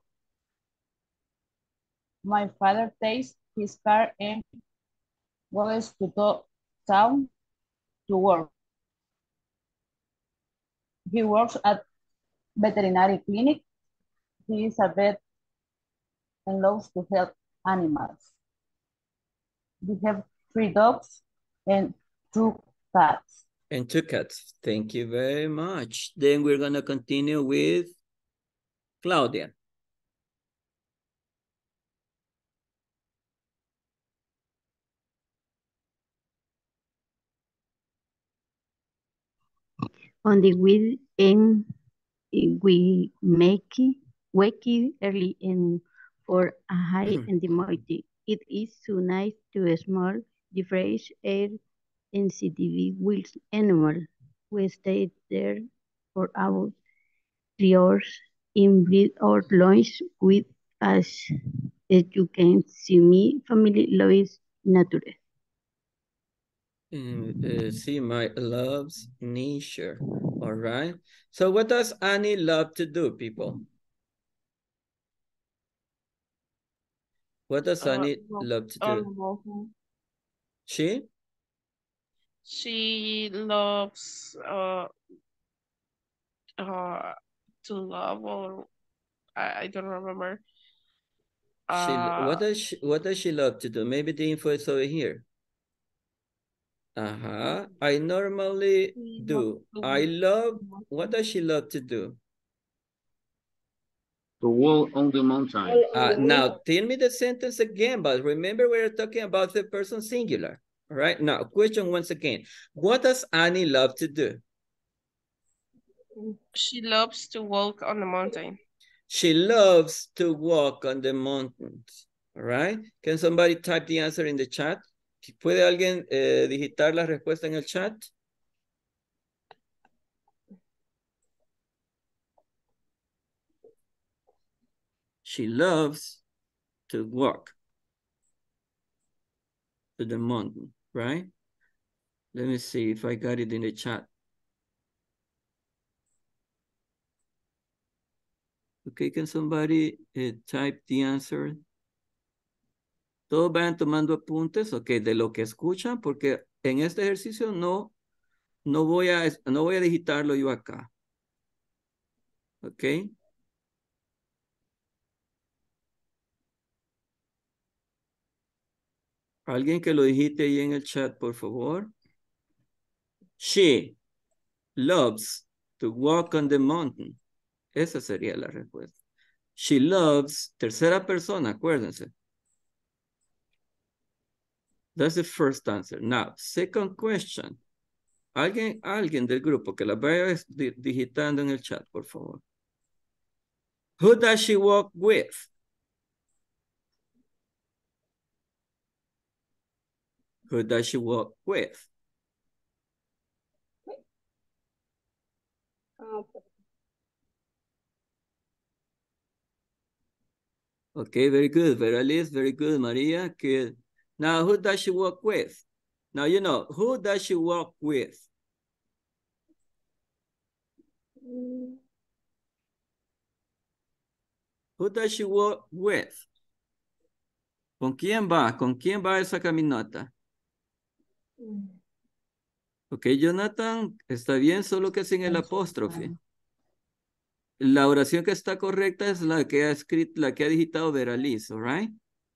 My father takes his car and goes to the town to work. He works at veterinary clinic. He is a vet and loves to help animals. We have three dogs and two cats. And two cats. Thank you very much. Then we're going to continue with Claudia. On the weekend, we make wake early and for a high in the morning. It is so nice to smell the fresh air and see the wild animal. We stayed there for about three hours in bed or lunch with us. As you can see, me family loves nature. Mm, uh, see, my loves nature. All right. So what does Annie love to do, people? What does Uh, Annie well, love to on do? the mountain. She? She loves uh uh to love, or I, I don't remember. She, what Uh, does she, what does she love to do? Maybe the info is over here. Uh-huh. I normally she loves do. to I love, walk what does she love to do? To walk on the mountain. All on Uh, the now, mountain. tell me the sentence again, but remember we're talking about the person singular. All right, now, question once again. What does Annie love to do? She loves to walk on the mountain. She loves to walk on the mountains. All right, can somebody type the answer in the chat? ¿Puede alguien eh, digitar la respuesta en el chat? She loves to walk to the mountain, right? Let me see if I got it in the chat. Okay, can somebody uh, type the answer? Todos vayan tomando apuntes, ok, de lo que escuchan, porque en este ejercicio no, no voy a, no voy a digitarlo yo acá. Ok. Alguien que lo digite ahí en el chat, por favor. She loves to walk on the mountain. Esa sería la respuesta. She loves, tercera persona, acuérdense. That's the first answer. Now, second question. Alguien, alguien del grupo que la vaya digitando en el chat, por favor. Who does she walk with? Who does she walk with? Okay, very good. Veralis, very good. Maria, good. Now, who does she walk with? Now, you know, who does she walk with? Who does she walk with? ¿Con quién va? ¿Con quién va esa caminata? Ok, Jonathan, está bien, solo que sin el apóstrofe. La oración que está correcta es la que ha escrito, la que ha digitado Veralis, all right?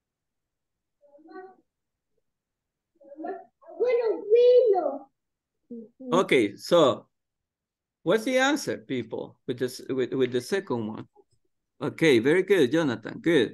Okay, so what's the answer, people, with this with, with the second one? Okay, very good, Jonathan, good.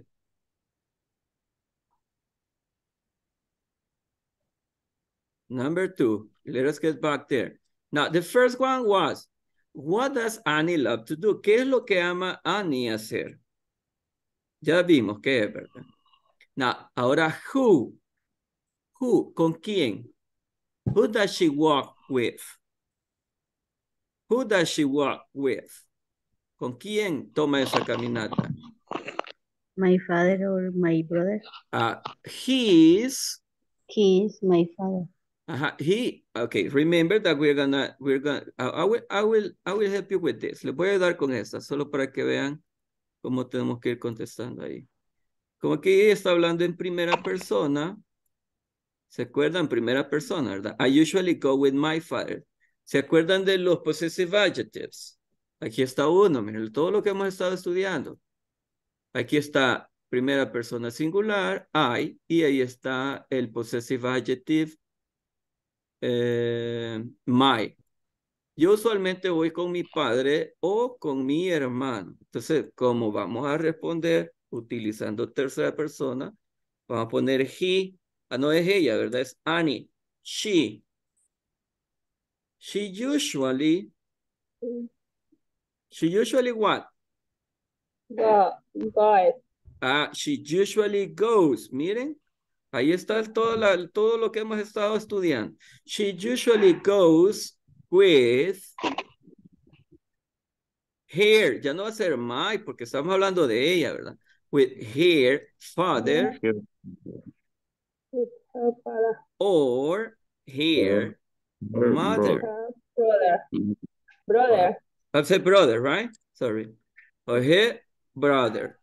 Number two, let us get back there. Now, the first one was, what does Annie love to do? ¿Qué es lo que ama Annie hacer? Ya vimos qué es, ¿verdad? Now, ahora who. Who, ¿con quién? Who does she walk with? Who does she walk with? ¿Con quién toma esa caminata? My father or my brother. Uh, he is. He is my father. Uh, he. Okay. Remember that we're gonna. We're gonna. I, I will. I will. I will help you with this. Les voy a dar con esta, solo para que vean cómo tenemos que ir contestando ahí. Como que ella está hablando en primera persona. ¿Se acuerdan? Primera persona, ¿verdad? I usually go with my father. ¿Se acuerdan de los possessive adjectives? Aquí está uno, miren, todo lo que hemos estado estudiando. Aquí está primera persona singular, I, y ahí está el possessive adjective, eh, my. Yo usualmente voy con mi padre o con mi hermano. Entonces, ¿cómo vamos a responder utilizando tercera persona? Vamos a poner he. Ah, no es ella, ¿verdad? Es Annie. She. She usually. She usually what? Go, goes. Ah, she usually goes. Miren. Ahí está todo, la, todo lo que hemos estado estudiando. She usually goes with her. Ya no va a ser my porque estamos hablando de ella, ¿verdad? With her father. With her father. Or her mother. Her brother. Brother. I'll say brother, right? Sorry. Or her brother.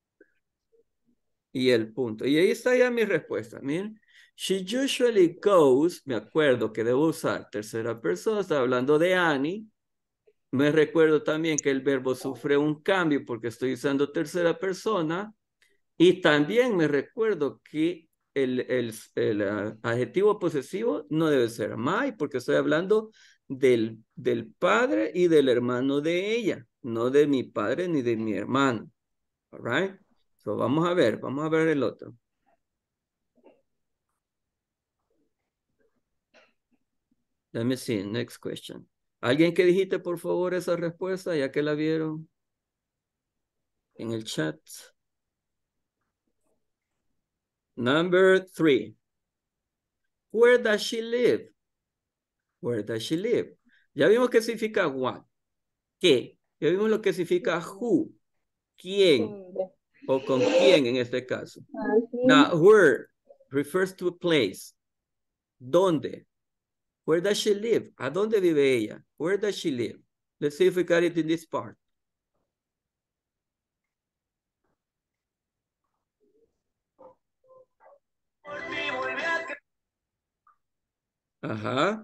Y el punto. Y ahí está ya mi respuesta. Miren. She usually goes. Me acuerdo que debo usar tercera persona. Está hablando de Annie. Me recuerdo también que el verbo sufre un cambio porque estoy usando tercera persona. Y también me recuerdo que el, el, el uh, adjetivo posesivo no debe ser my porque estoy hablando del, del padre y del hermano de ella, no de mi padre ni de mi hermano. All right? So vamos a ver, vamos a ver el otro. Let me see, next question. ¿Alguien que dijiste por favor esa respuesta ya que la vieron en el chat? Number three. Where does she live? Where does she live? Ya vimos qué significa what. ¿Qué? Ya vimos lo que significa who. ¿Quién? O con quién en este caso. Now, where refers to a place. ¿Dónde? Where does she live? ¿A dónde vive ella? Where does she live? Let's see if we got it in this part. Ajá.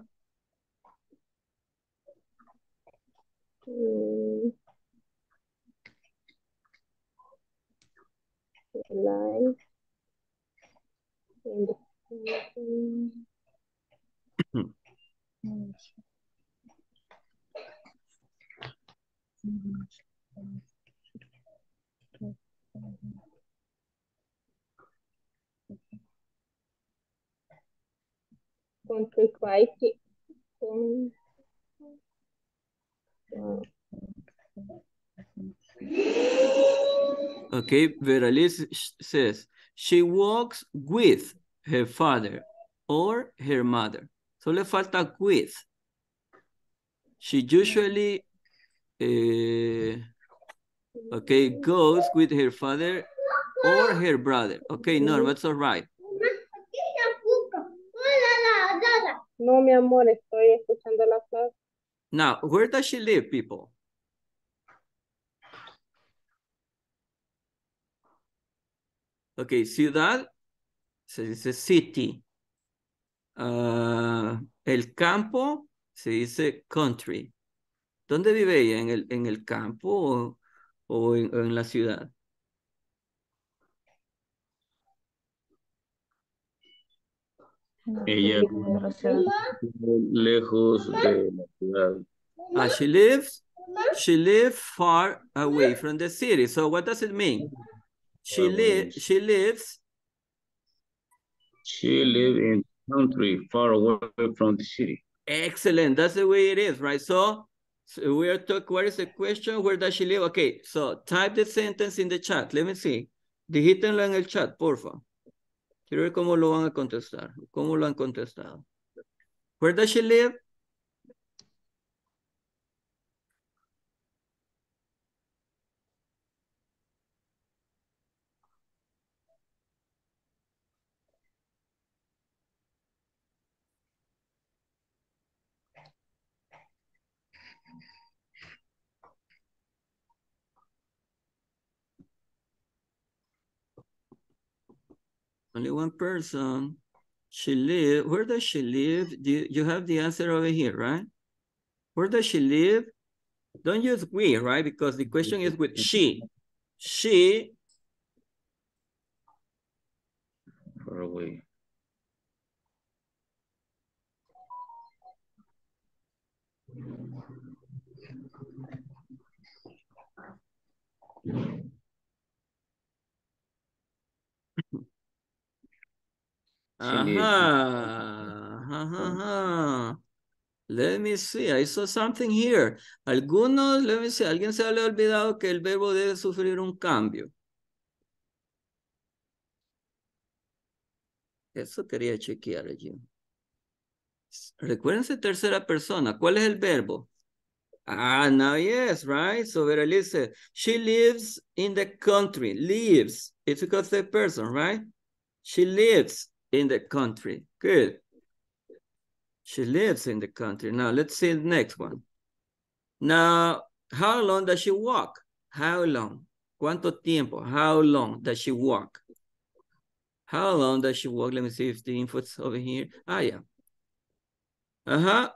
Mm. Line. In the- Countryside. Um, uh, Okay, Veraliz says, she walks with her father or her mother. Solo le falta with. She usually, uh, okay, goes with her father or her brother. Okay, no, that's all right. No, mi amor, estoy escuchando la clase. Now, where does she live, people? Okay, ciudad, se dice city. Uh, el campo, se dice country. ¿Dónde vive ella? ¿En el, en el campo o, o en, o en la ciudad? Ella lejos de la ciudad. Ah, she lives, she lives far away from the city. So what does it mean? She live, she lives. She lives in country far away from the city. Excellent. That's the way it is, right? So, so we are talking, what is the question? Where does she live? Okay, so type the sentence in the chat. Let me see. Digítenlo en el chat, porfa. Quiero ver cómo lo van a contestar. ¿Cómo lo han contestado? Where does she live? Only one person. She live. Where does she live? Do you, you have the answer over here, right? Where does she live? Don't use we, right? Because the question is with she. She. Far away. She lives. Ajá. Ajá. Ajá. Let me see. I saw something here. Algunos, let me see. Alguien se le ha olvidado que el verbo debe sufrir un cambio. Eso quería chequear allí. Recuérdense tercera persona. ¿Cuál es el verbo? Ah, now yes, right? So Verali said, she lives in the country. Lives. It's because the person, right? She lives in the country. Good. She lives in the country. Now let's see the next one. Now, how long does she walk? How long? ¿Cuánto tiempo? How long does she walk? How long does she walk? Let me see if the info's over here. Ah, yeah. Uh-huh.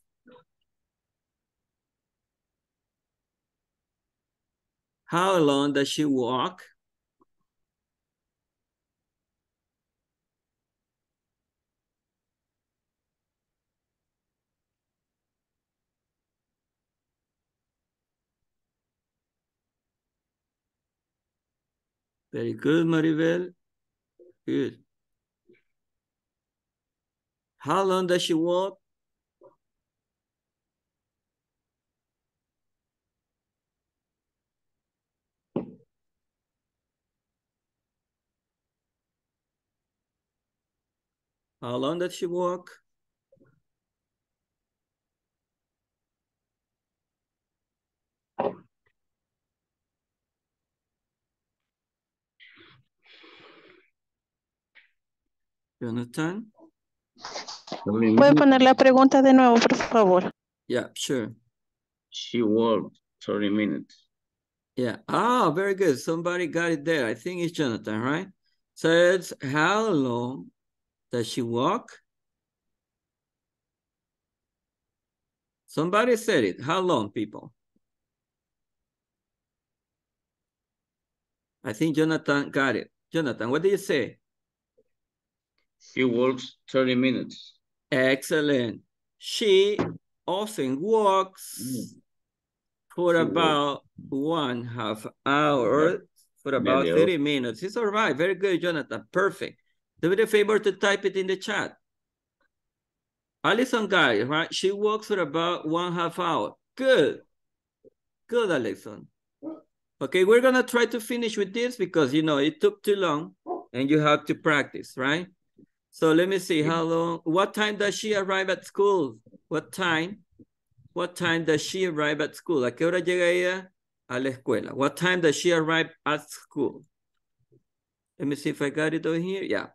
How long does she walk? Very good, Maribel. Good. How long does she walk? How long does she walk? Jonathan? ¿Puede poner la pregunta de nuevo, por favor? Yeah, sure. She walked thirty minutes. Yeah. Ah, very good. Somebody got it there. I think it's Jonathan, right? So it's how long does she walk? Somebody said it. How long, people? I think Jonathan got it. Jonathan, what did you say? She walks thirty minutes. Excellent. She often walks Mm. for She about one half hour, Yeah. for about Media thirty minutes. It's all right. Very good, Jonathan. Perfect. Do me the favor to type it in the chat. Alison got it, right? She walks for about one half hour. Good. Good, Alison. Okay, we're going to try to finish with this because, you know, it took too long and you have to practice, right? So let me see how long. What time does she arrive at school? What time? What time does she arrive at school? ¿A qué hora llega ella a la escuela? What time does she arrive at school? Let me see if I got it over here. Yeah.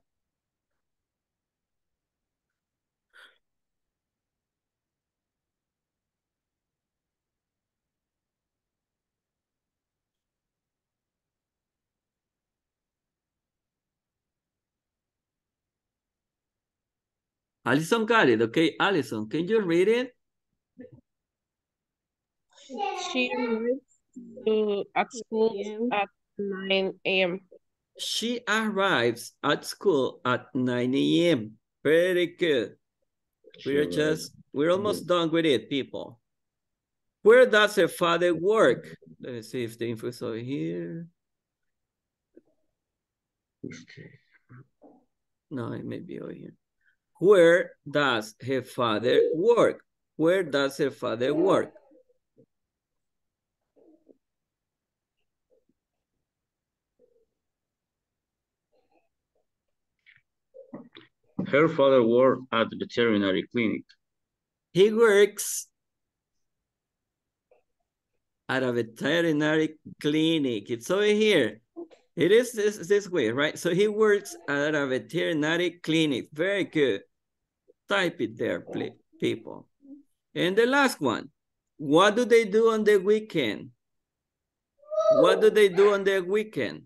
Alison got it. Okay, Alison, can you read it? She arrives to, at school at nine A M She arrives at school at nine A M Very good. We're just, we're almost done with it, people. Where does her father work? Let me see if the info is over here. No, it may be over here. Where does her father work? Where does her father work? Her father worked at the veterinary clinic. He works at a veterinary clinic. It's over here. It is this, this way, right? So he works at a veterinary clinic. Very good. Type it there, please, people. And the last one. What do they do on the weekend? What do they do on the weekend?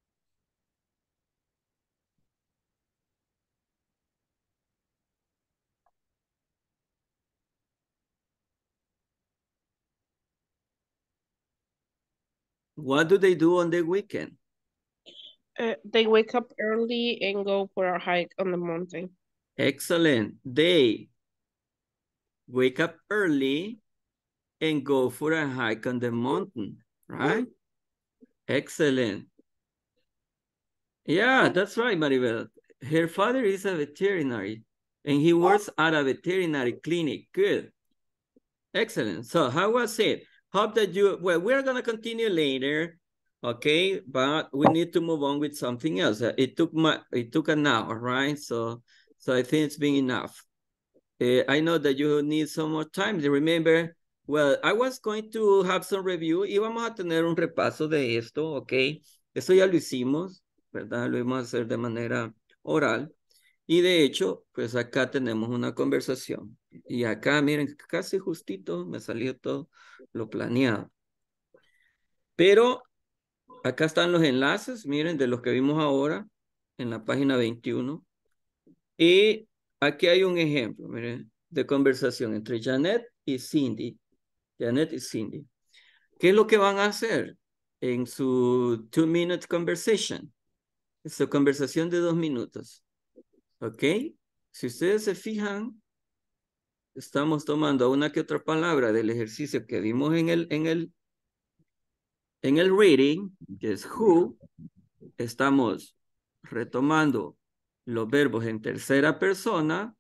What do they do on the weekend? Uh, they wake up early and go for a hike on the mountain. Excellent. They wake up early and go for a hike on the mountain, right? Excellent. Yeah, that's right, Maribel. Her father is a veterinary and he works at a veterinary clinic. Good. Excellent. So how was it? Hope that you, well, we're going to continue later, okay? But we need to move on with something else. Uh, It took my, it took an hour, right? So, so I think it's been enough. Uh, I know that you need some more time. Remember, well, I was going to have some review y vamos a tener un repaso de esto, ok? Eso ya lo hicimos, ¿verdad? Lo vamos a hacer de manera oral. Y de hecho, pues acá tenemos una conversación. Y acá, miren, casi justito me salió todo lo planeado. Pero acá están los enlaces, miren, de los que vimos ahora en la página veintiuno. Y aquí hay un ejemplo, miren, de conversación entre Janet y Cindy. Janet y Cindy. ¿Qué es lo que van a hacer en su two-minute conversation? Su conversación de dos minutos. ¿Ok? Si ustedes se fijan, estamos tomando una que otra palabra del ejercicio que vimos en el, en el, en el reading, que es who. Estamos retomando los verbos en tercera persona.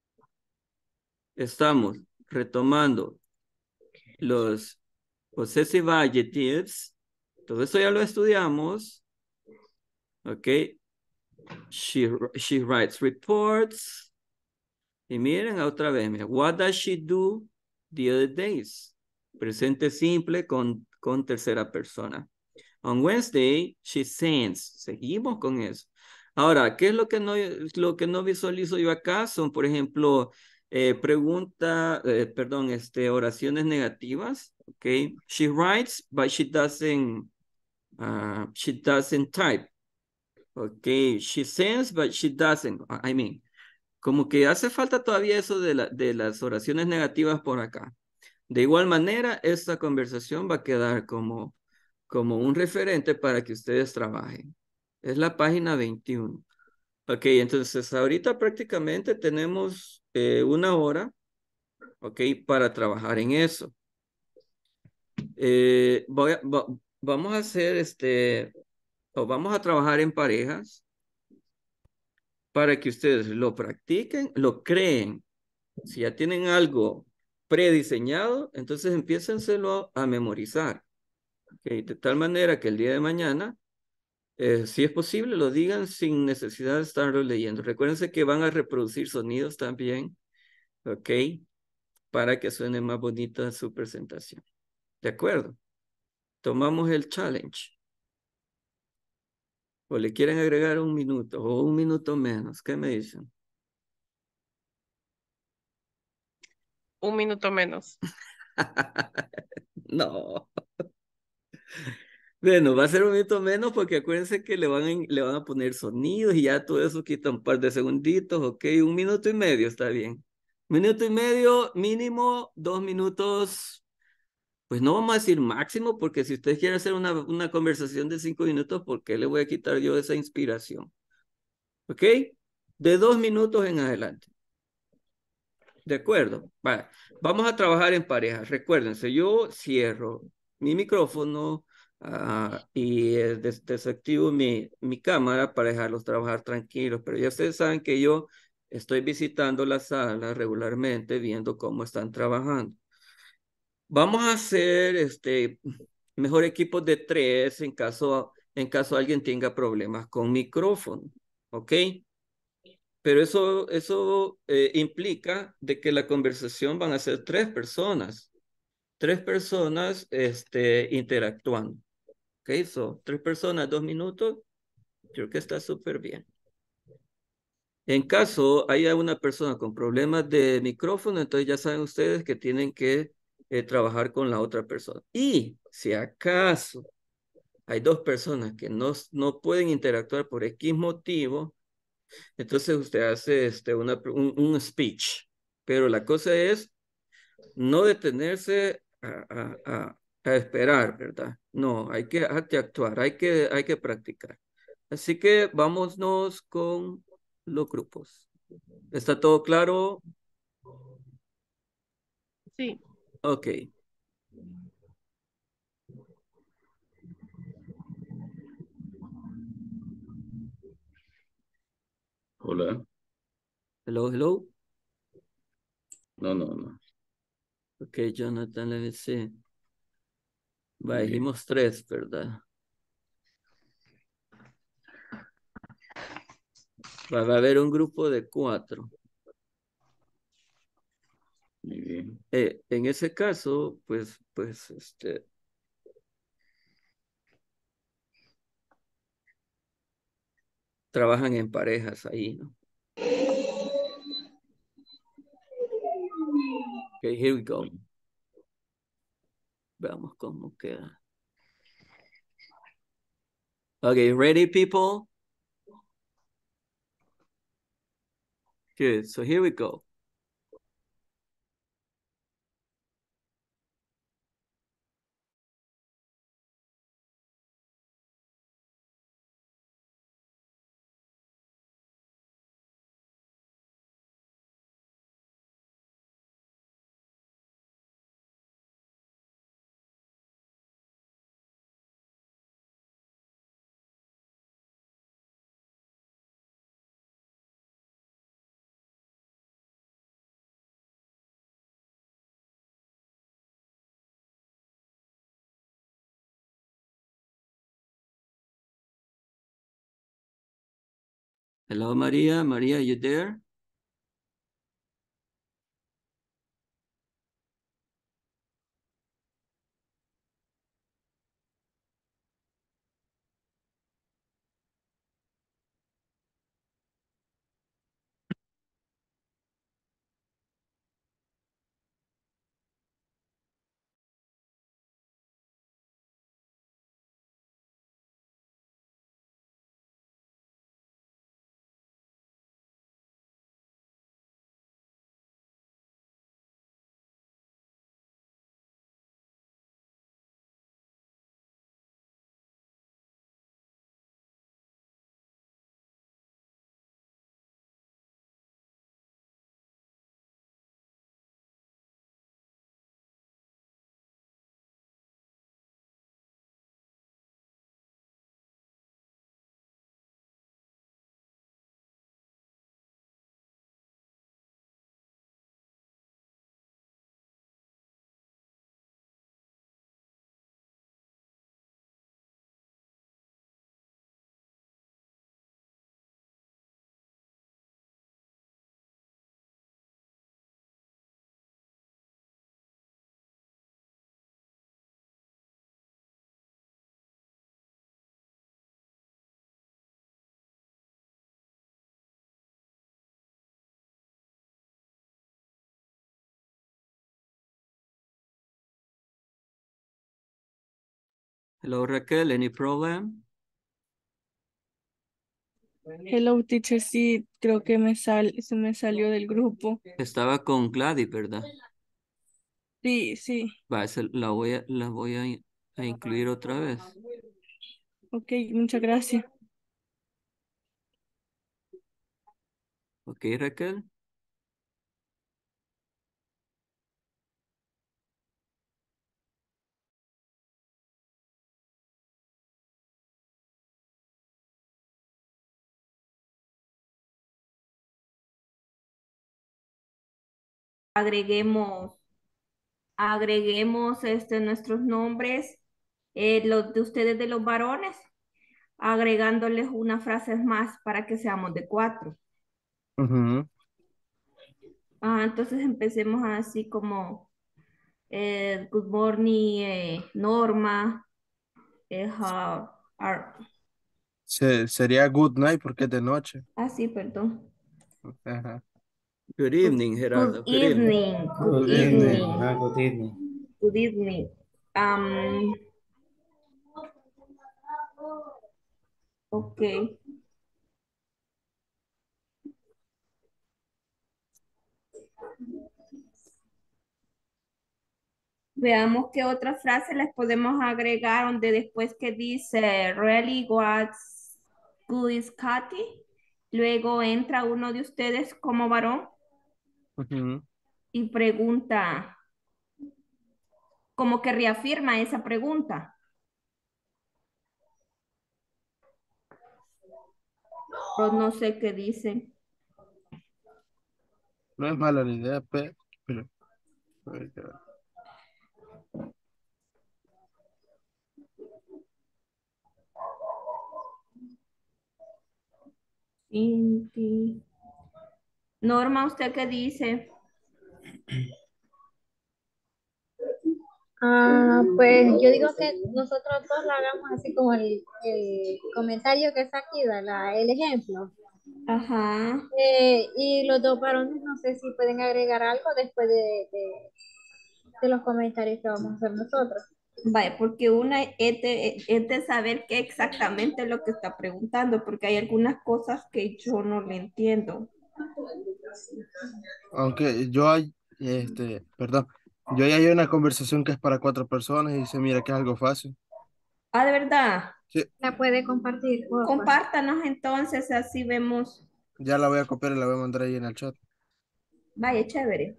Estamos retomando los possessive adjectives. Todo eso ya lo estudiamos. Ok. She, she writes reports. Y miren otra vez. Miren, what does she do the other days? Presente simple con, con tercera persona. On Wednesday, she sends. Seguimos con eso. Ahora, ¿qué es lo que no, lo que no visualizo yo acá? Son, por ejemplo, eh, pregunta, eh, perdón, este, oraciones negativas. Okay. She writes, but she doesn't, uh, she doesn't type. Okay. She sends, but she doesn't. I mean, como que hace falta todavía eso de, la, de las oraciones negativas por acá. De igual manera, esta conversación va a quedar como, como un referente para que ustedes trabajen. Es la página veintiuno. Ok, entonces ahorita prácticamente tenemos eh, una hora, ok, para trabajar en eso. Eh, voy a, va, vamos a hacer este, o vamos a trabajar en parejas para que ustedes lo practiquen, lo creen. Si ya tienen algo prediseñado, entonces empiécenselo a memorizar. Okay, de tal manera que el día de mañana, eh, si es posible, lo digan sin necesidad de estarlo leyendo. Recuérdense que van a reproducir sonidos también, ok, para que suene más bonita su presentación. ¿De acuerdo? Tomamos el challenge. O le quieren agregar un minuto o un minuto menos. ¿Qué me dicen? Un minuto menos. No. Bueno, va a ser un minuto menos porque acuérdense que le van, a, le van a poner sonidos y ya todo eso quita un par de segunditos, ok, un minuto y medio está bien. Minuto y medio, mínimo, dos minutos, pues no vamos a decir máximo porque si usted quiere hacer una, una conversación de cinco minutos, ¿por qué le voy a quitar yo esa inspiración? Ok, de dos minutos en adelante. De acuerdo, vale. Vamos a trabajar en pareja. Recuérdense, yo cierro mi micrófono uh, y eh, des desactivo mi, mi cámara para dejarlos trabajar tranquilos, pero ya ustedes saben que yo estoy visitando la sala regularmente viendo cómo están trabajando. Vamos a hacer este, mejor equipos de tres en caso, en caso alguien tenga problemas con micrófono, ¿ok? Pero eso, eso eh, implica de que la conversación van a ser tres personas. Tres personas este, interactuando. Ok, so, tres personas, dos minutos. Creo que está súper bien. En caso haya una persona con problemas de micrófono, entonces ya saben ustedes que tienen que eh, trabajar con la otra persona. Y si acaso hay dos personas que no, no pueden interactuar por X motivo, entonces usted hace este, una, un, un speech. Pero la cosa es no detenerse a, a, a, a esperar, ¿verdad? No, hay que, hay que actuar, hay que, hay que practicar. Así que vámonos con los grupos. ¿Está todo claro? Sí. Ok. Hola. Hello, hello. No, no, no. Ok, Jonathan, let me see. Va, Ok. dijimos tres, ¿verdad? Va, va a haber un grupo de cuatro. Muy bien. Eh, en ese caso, pues, pues, este... trabajan en parejas ahí, ¿no? Ok, here we go. Veamos cómo queda. Okay, ready, people? Good, so here we go. Hello, María. María, you there? Hello, Raquel, any problem? Hello, teacher. Sí, creo que me sal, se me salió del grupo. Estaba con Gladys, ¿verdad? Sí, sí. Va, esa la voy a, la voy a, a incluir otra vez. Ok, muchas gracias. Ok, Raquel. Agreguemos, agreguemos este, nuestros nombres, eh, los de ustedes de los varones, agregándoles unas frases más para que seamos de cuatro. Ujú. Ah, entonces empecemos así como eh, good morning, eh, Norma, eh, how are- Se- sería good night porque es de noche. ah, sí, perdón. Ajá. Good Good, evening, good Gerardo. Good evening. evening, good Good evening, evening. Ah, good evening. good evening. Um, ok. Veamos qué otra frase les podemos agregar donde después que dice really what's good is Katy, luego entra uno de ustedes como varón Ujú. y pregunta, como que reafirma esa pregunta. O no sé qué dice. No es mala la idea, pe- pero... Inti. Norma, ¿usted qué dice? Ah, pues yo digo que nosotros dos la hagamos así como el, el comentario que está aquí, ¿verdad? El ejemplo. Ajá. Eh, y los dos varones no sé si pueden agregar algo después de, de, de los comentarios que vamos a hacer nosotros. Vaya, porque una es de, es de saber qué exactamente es lo que está preguntando, porque hay algunas cosas que yo no le entiendo. Aunque yo hay, este, perdón, yo ya hay una conversación que es para cuatro personas y dice, mira que es algo fácil. Ah, ¿de verdad? Sí, La puede compartir, porfa. Compártanos entonces, así vemos. ya la voy a copiar y la voy a mandar ahí en el chat. Vaya, chévere.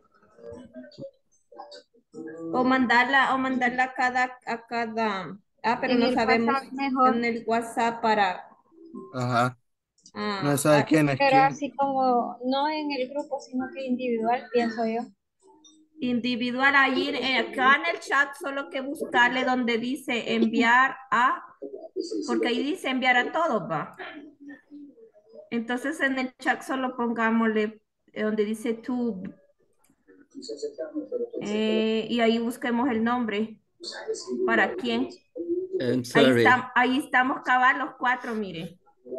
O mandarla, o mandarla a cada, a cada, ah, pero En no el sabemos WhatsApp mejor, en el WhatsApp para, Ajá. No se ah, sabe ah, quién es pero quién. así como no en el grupo, sino que individual, pienso yo. individual. Allí, eh, acá en el chat, solo que buscarle donde dice enviar a, porque ahí dice enviar a todos, va. Entonces en el chat solo pongámosle eh, donde dice tú eh, y ahí busquemos el nombre. ¿Para quién? I'm Ahí, sorry. está, ahí estamos cabal los cuatro, mire.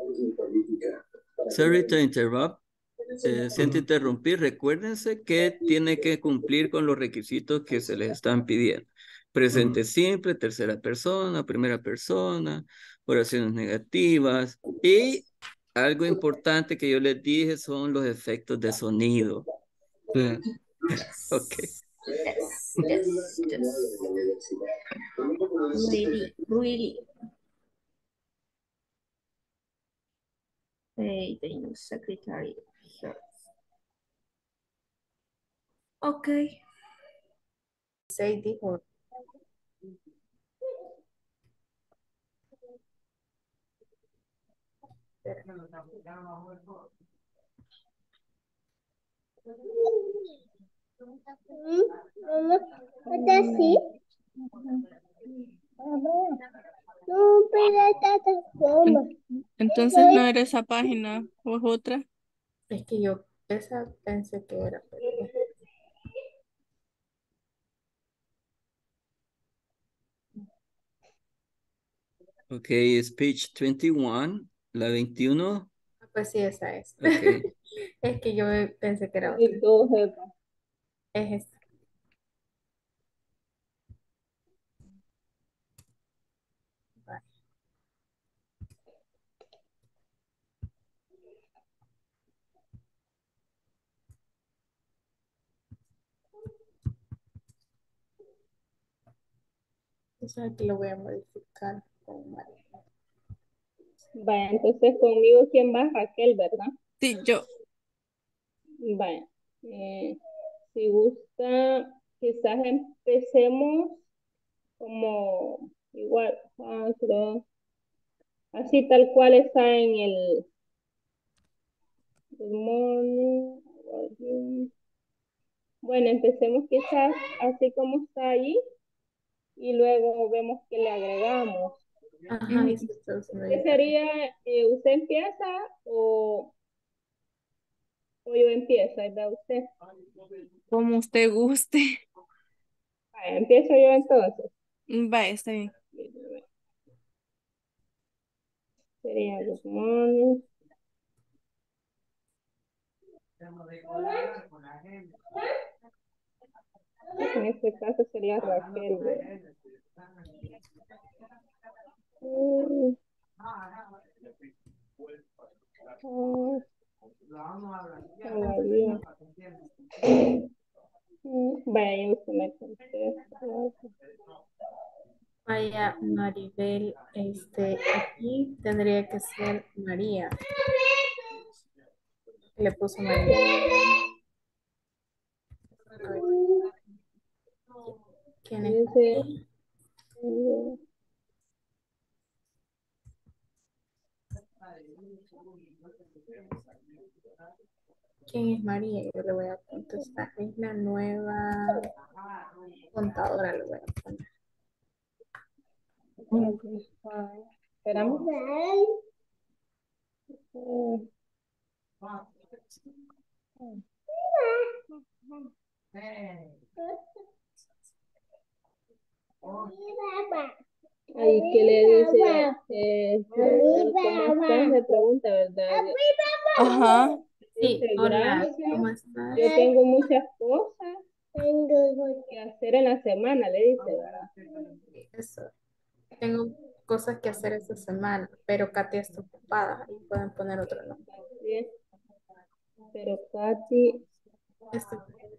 Sorry to interrupt. Eh, siento interrumpir. Recuérdense que tiene que cumplir con los requisitos que se les están pidiendo. Presente simple, tercera persona, primera persona, oraciones negativas. Y algo importante que yo les dije son los efectos de sonido. Sí. Ok. Yes, yes, yes. Really, really. Hey, the new secretary. Sure. Ok. Say dijo. así. No, pero esta Entonces no era esa página, o es otra. Es que yo esa pensé que era. Pero... Ok, speech veintiuno, la veintiuno. Pues sí, esa es. Ok. Es que yo pensé que era otra. Es esta. Vale. O sea que lo voy a modificar con María. Vaya, entonces conmigo, ¿quién va? Raquel, ¿verdad? Sí, yo. Vaya. Eh, si gusta, quizás empecemos como igual, ah, creo, así tal cual está en el good morning, how are you? Bueno, empecemos quizás así como está ahí y luego vemos que le agregamos. Ajá, y si estás ¿Qué sería? Eh, ¿usted empieza o, O yo empiezo, ahí va usted. Como usted guste. Vaya, empiezo yo entonces. Va, está bien. Sería good morning. En este caso sería Raquel. ¿Verdad? Mm. Oh, todavía. Mm, Vaya, usted me contesta. Vaya, Maribel, este, aquí tendría que ser María. Le puso María. A ver, ¿quién es Dice, María? mm, ¿Quién es María? Yo le voy a contestar. Es la nueva contadora, le voy a poner. Esperamos. Ahí que le dice, eh, ¿cómo estás? Le pregunta, ¿verdad? Ajá. Dice, Sí, hola, gracias. ¿cómo estás? Yo tengo muchas cosas que hacer en la semana, le dice, ¿verdad? Eso. Tengo cosas que hacer esta semana, pero Katia está ocupada y pueden poner otro nombre. Bien. Pero Katy, Este,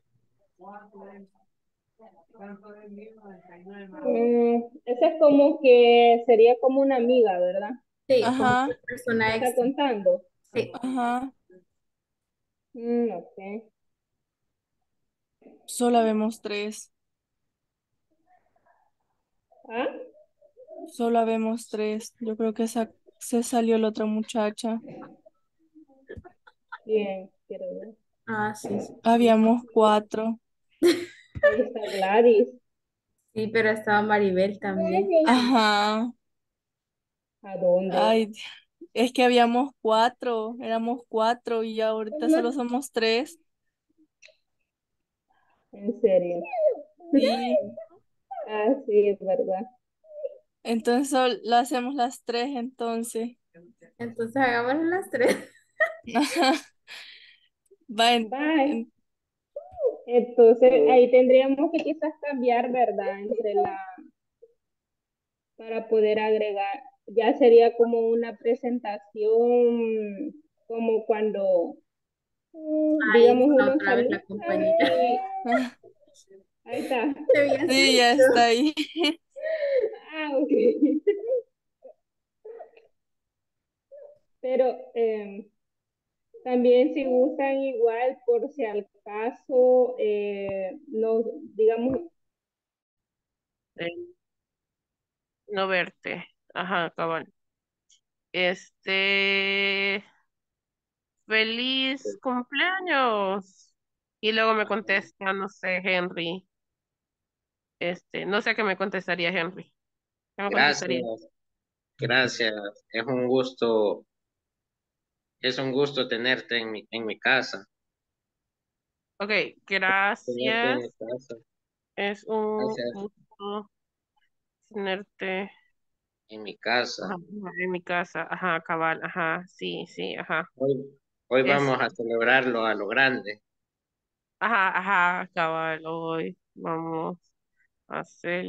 mm, esa es como que sería como una amiga, ¿verdad? sí, como Ajá. una persona ¿Está extra. contando? Sí, Ajá. Mm, ok. Solo vemos tres. ¿Ah? Solo vemos tres. Yo creo que esa se salió la otra muchacha. Bien, quiero ver. ah, sí, sí. Habíamos cuatro. Ahí está Gladys. Sí, pero estaba Maribel también. Ajá. ¿A dónde? Ay, es que habíamos cuatro. Éramos cuatro y ahorita solo somos tres. En serio. Sí. Ah, sí, es verdad. Entonces sol- lo hacemos las tres entonces. Entonces hagámoslo las tres. Ajá. Va en- Bye. en- Entonces ahí tendríamos que quizás cambiar, ¿verdad? Entre la, para poder agregar, ya sería como una presentación, como cuando, mm, Ahí digamos, está uno otra vez saluda la compañera. y ahí está. Se había Sí, ya salido. está ahí. Ah, ok. Pero eh, también si gustan igual, por si al caso, eh, no, digamos, Eh, no verte. Ajá, cabal. Este, feliz cumpleaños. Y luego me contesta, no sé, Henry. Este, no sé qué me contestaría Henry. ¿Qué me contestaría? Gracias, gracias. Es un gusto, es un gusto tenerte en mi, en mi casa. Ok, Tenerte en mi gracias. casa. Es un Gracias gusto tenerte en mi casa. ajá, en mi casa. Ajá, cabal, ajá, sí, sí, ajá. Hoy, hoy Es, vamos a celebrarlo a lo grande. ajá, ajá, cabal, hoy vamos a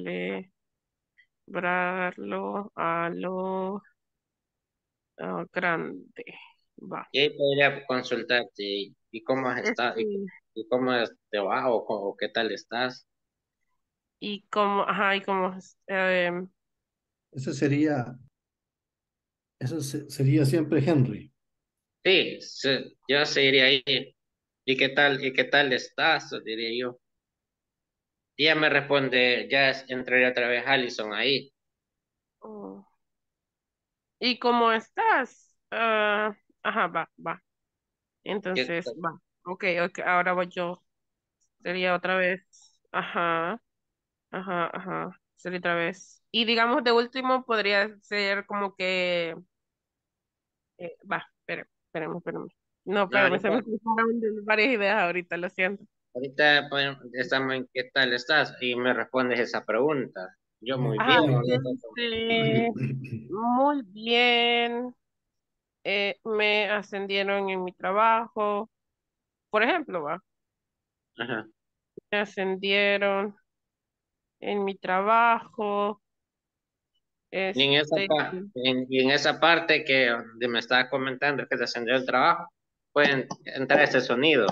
celebrarlo a lo ah, grande. Va. Y ahí podría consultarte y, y cómo has estado, y, Este, y cómo te va o, cómo- o qué tal estás. y como, ajá, y como, em, Eso sería, eso se- sería siempre Henry. Sí, sí, yo seguiría ahí. ¿Y qué tal, y qué tal estás? Diría yo. Y ella me responde, ya es- entraría otra vez Allison ahí. oh, ¿y cómo estás? Ah, ajá, va, va. ¿Qué Entonces, tal? va. Ok, ok, ahora voy yo. Sería otra vez. Ajá, ajá, ajá. Sería otra vez. Y digamos, de último podría ser como que. eh, va, espérame, espérame, espérame. No, No, pero se me ahorita, cruzaron varias ideas ahorita, lo siento. ahorita pues, estamos en ¿qué tal estás? Y me respondes esa pregunta. Yo muy Ajá, bien, ahorita. este, muy bien. Eh, me ascendieron en mi trabajo. Por ejemplo, va, Ajá. me ascendieron en mi trabajo. Y en esa, Este, pa- en, y en esa parte que donde me estabas comentando que te ascendió el trabajo, puede entrar ese sonido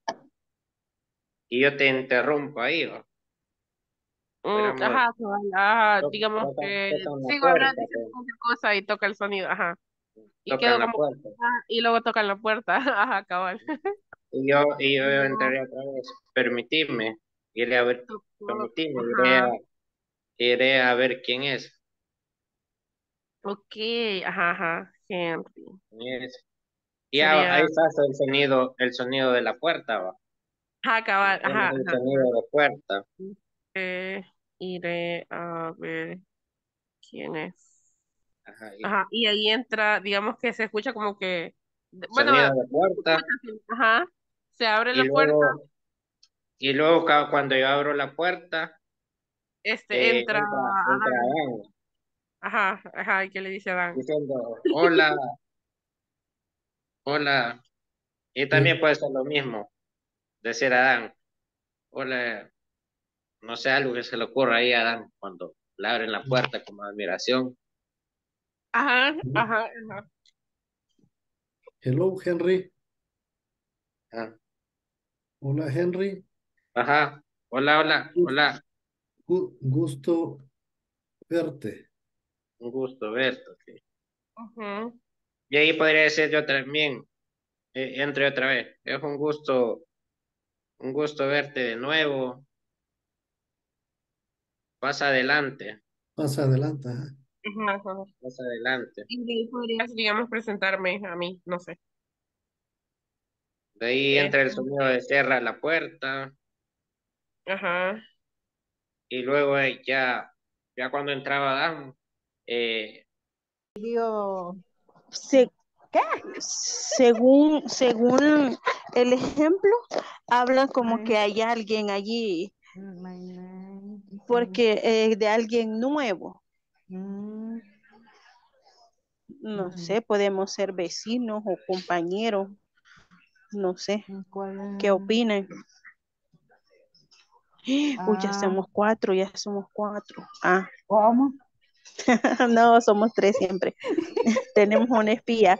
y yo te interrumpo ahí, ¿va? mm, Fuéramos, ajá, cabal, ajá, to- digamos tocan, que tocan la sigo puerta, hablando diciendo pues, cualquier cosa y toca el sonido, ajá. Y tocan quedo la como, puerta. ah, y luego tocan la puerta, ajá, cabal. Y yo, y yo Luego entraré otra vez, permitidme, iré a ver, tocó, permitidme, iré a, ajá, iré a ver quién es. ok, ajá, ajá, Henry. quién es. Y ya, ahí Sería, está el sonido, el sonido de la puerta, ¿va? ajá, cabal, Tienes ajá, el ajá, sonido ajá. de puerta. Eh, iré a ver quién es. Ajá, y Ajá, y ahí entra, digamos que se escucha como que, de- bueno, sonido va, de no se puerta. escucha así, ajá, se abre Y la puerta, luego, y luego ca- cuando yo abro la puerta, este, eh, entra entra, entra Adán, Adán ajá, ajá, ¿y qué le dice Adán? diciendo, hola, hola. Y Sí. también puede ser lo mismo, decir Adán, hola, no sé, algo que se le ocurra ahí a Adán cuando le abren la puerta como admiración. Ajá, ajá, ajá. Hello, Henry. Ajá, Hola, Henry. ajá, hola, hola, Gus- hola, gu- Gusto verte. un gusto verte. Sí. Ujú. Y ahí podría decir yo también, eh, entre otra vez, es un gusto, un gusto verte de nuevo, pasa adelante, Pasa adelante. Ajá. Ajá, ajá. pasa adelante. Y de ahí podrías, digamos, presentarme a mí, no sé. De ahí Eh, entra el sonido de cierra la puerta ajá. y luego eh, ya, ya cuando entraba Adán, eh, Digo, se- ¿qué? Según, según el ejemplo, hablan como que hay alguien allí, porque eh, de alguien nuevo. No sé, podemos ser vecinos o compañeros, no sé, ¿qué opinan? Uy, ya somos cuatro, ya somos cuatro. Ah, ¿Cómo? no, somos tres siempre. Tenemos una espía.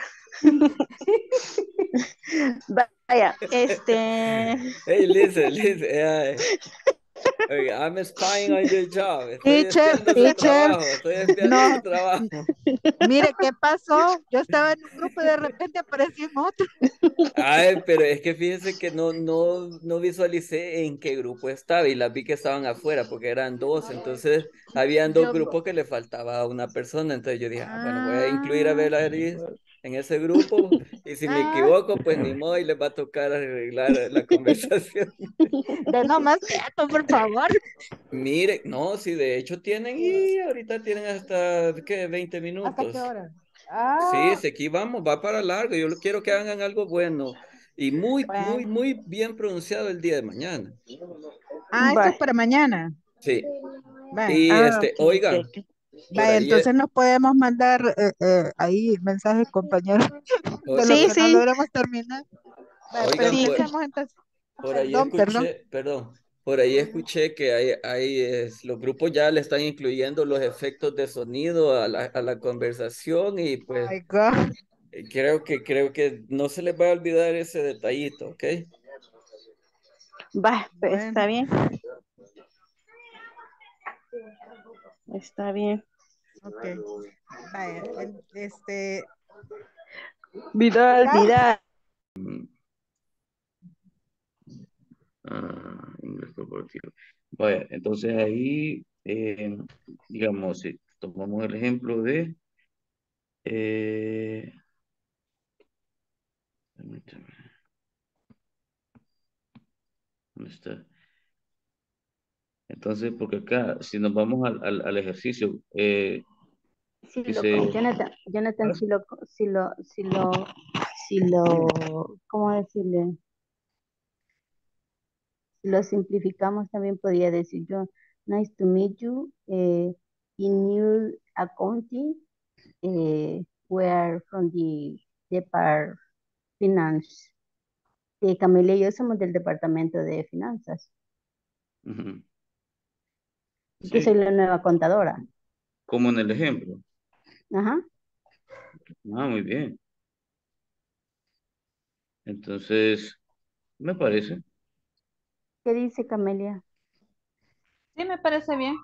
Vaya, este. Hey, listen, listen. eh, eh, I'm spying on your job. Estoy Teacher, espiando su teacher, trabajo. Estoy espiando no, su trabajo. mire qué pasó. Yo estaba en un grupo y de repente aparecí en otro. Ay, pero es que fíjense que no, no, no visualicé en qué grupo estaba y las vi que estaban afuera porque eran dos, entonces habían dos Yo, grupos que le faltaba a una persona, entonces yo dije, ah, bueno, voy a incluir a ah, Belaris en ese grupo y si me ah, equivoco, pues ni modo y les va a tocar arreglar la conversación. de no más quieto, por favor. Mire, no, sí, de hecho tienen y ahorita tienen hasta, ¿qué? veinte ¿Hasta qué minutos. hora? Sí, Ah, sí, aquí vamos, va para largo. Yo lo quiero que hagan algo bueno y muy, muy, bueno. muy bien pronunciado el día de mañana. Ah, esto es Vaya. para mañana. Sí. Bueno. Y Ah, este, ok, ok, oigan, ok. por Vaya, ahí, entonces eh, nos podemos mandar eh, eh, ahí mensajes, compañeros, o- de lo Sí, que no sí, logremos terminar. Vaya, pero oigan, sí. por, empecemos entonces. por ahí Perdón, perdón. escuché, perdón, por ahí escuché que hay, hay es, los grupos ya le están incluyendo los efectos de sonido a la, a la conversación y pues My God. eh, creo que, creo que no se les va a olvidar ese detallito, ¿ok? Va, pues, Bueno, está bien, está bien. ok. Vaya, el- este, Vidal, Vidal, Vidal. Ah, inglés corporativo. Vaya, entonces ahí, eh, digamos, si tomamos el ejemplo de, eh, permítame, ¿dónde está? Entonces, porque acá, si nos vamos al, al, al ejercicio, eh, Si lo, dice, Jonathan, Jonathan, ¿ah? si lo, si lo, si lo, si lo, ¿cómo decirle? Si lo simplificamos, también podría decir yo, nice to meet you, eh, in new accounting, eh, we are from the Depart Finance. Eh, Camila y yo somos del departamento de finanzas. Ujú. Y que soy Sí, la nueva contadora. como en el ejemplo. Ajá. Ah, muy bien. Entonces, me parece. ¿Qué dice Camelia? Sí, me parece bien.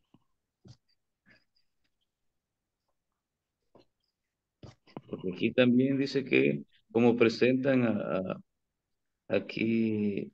Porque aquí también dice que como presentan a, a- aquí,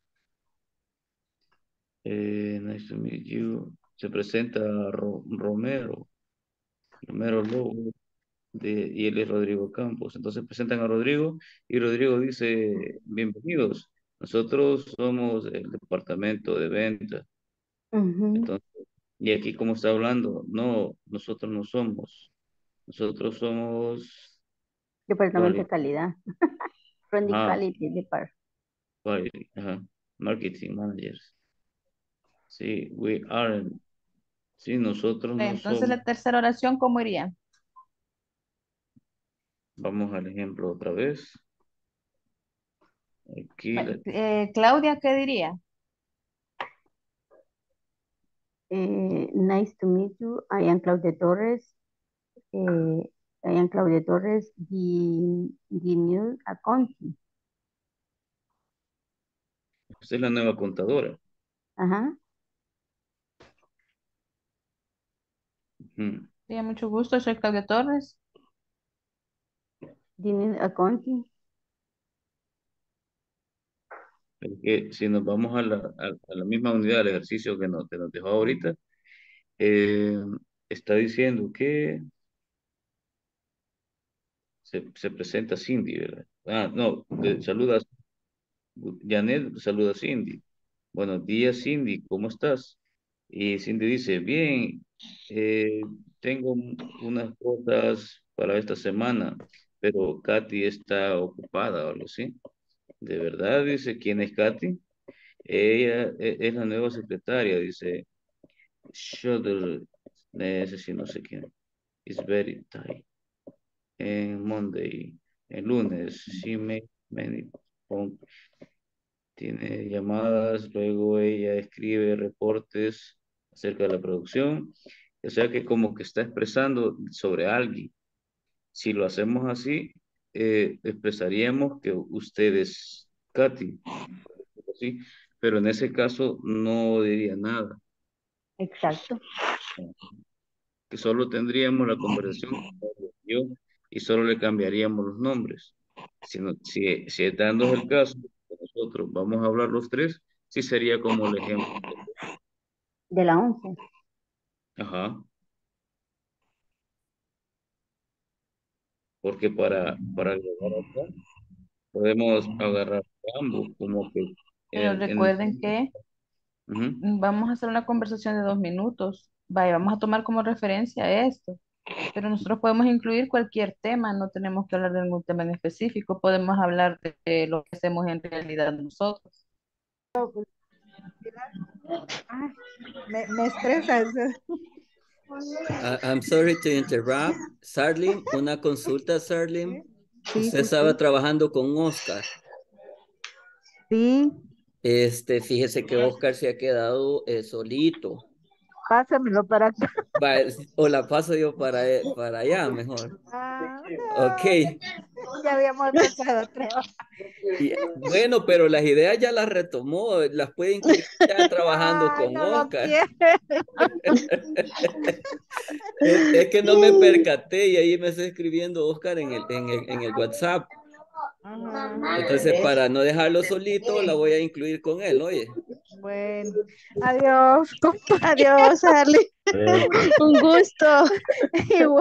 eh, nice to meet you, se presenta a Ro- Romero, Romero Lobo, de, y él es Rodrigo Campos. Entonces presentan a Rodrigo y Rodrigo dice, bienvenidos, nosotros somos el departamento de ventas. Ujú. Entonces, y aquí como está hablando, no, nosotros no somos, nosotros somos Departamento de quality, calidad. From the ah, quality department. quality, ajá, marketing managers. Sí, we aren't. Sí, nosotros no Entonces somos. la tercera oración, ¿cómo iría? Vamos al ejemplo otra vez. Aquí, la- Eh, Claudia, ¿qué diría? Eh, nice to meet you. I am Claudia Torres. Eh, I am Claudia Torres, the, the new accounting. usted es la nueva contadora. Ajá. Ujú. Sí, mucho gusto, soy Claudia Torres. The new accounting. Porque si nos vamos a la, a, a la misma unidad del ejercicio que nos, que nos dejó ahorita, eh, está diciendo que se, se presenta Cindy, ¿verdad? Ah, no, que saluda, Janet saluda a Cindy. Buenos días, Cindy, ¿cómo estás? Y Cindy dice, bien, eh, tengo unas cosas para esta semana, pero Katy está ocupada o algo así. ¿De verdad? Dice, ¿quién es Katy? Ella e- es la nueva secretaria, dice, Shuttle, ese sí no sé quién. It's very tight. En Monday, el lunes, she make many phone, tiene llamadas, luego ella escribe reportes acerca de la producción, o sea que como que está expresando sobre alguien. Si lo hacemos así, eh, expresaríamos que usted es Katy, ¿sí? Pero en ese caso no diría nada, Exacto. que solo tendríamos la conversación yo y solo le cambiaríamos los nombres. Si, no- si, si dando el caso, nosotros vamos a hablar los tres, sí sería como el ejemplo. De la once. Ajá, porque para, para agregar acá, podemos agarrar ambos, como que en Pero el, en el- recuerden que ujú. vamos a hacer una conversación de dos minutos. Vaya, vamos a tomar como referencia esto. Pero nosotros podemos incluir cualquier tema, no tenemos que hablar de algún tema en específico, podemos hablar de, de lo que hacemos en realidad nosotros. Ay, me, me estresa eso. Uh, I'm sorry to interrupt. Sarlim, una consulta, Sarlim. Sí, Usted sí, estaba sí. trabajando con Oscar. Sí, Este, fíjese que Oscar se ha quedado eh, solito. pásamelo para acá. Va, o la paso yo para, eh, para allá, mejor. Ah, Ok. no, ya habíamos empezado a trabajar. Y, bueno, pero las ideas ya las retomó, las puede incluir ya trabajando Ay, con no lo Oscar. quiero. Es, es que no me percaté y ahí me está escribiendo Oscar en el, en el, en el WhatsApp. Entonces, para no dejarlo solito, la voy a incluir con él, oye. Bueno, adiós, compa. Adiós, Arly. Un gusto. Igual.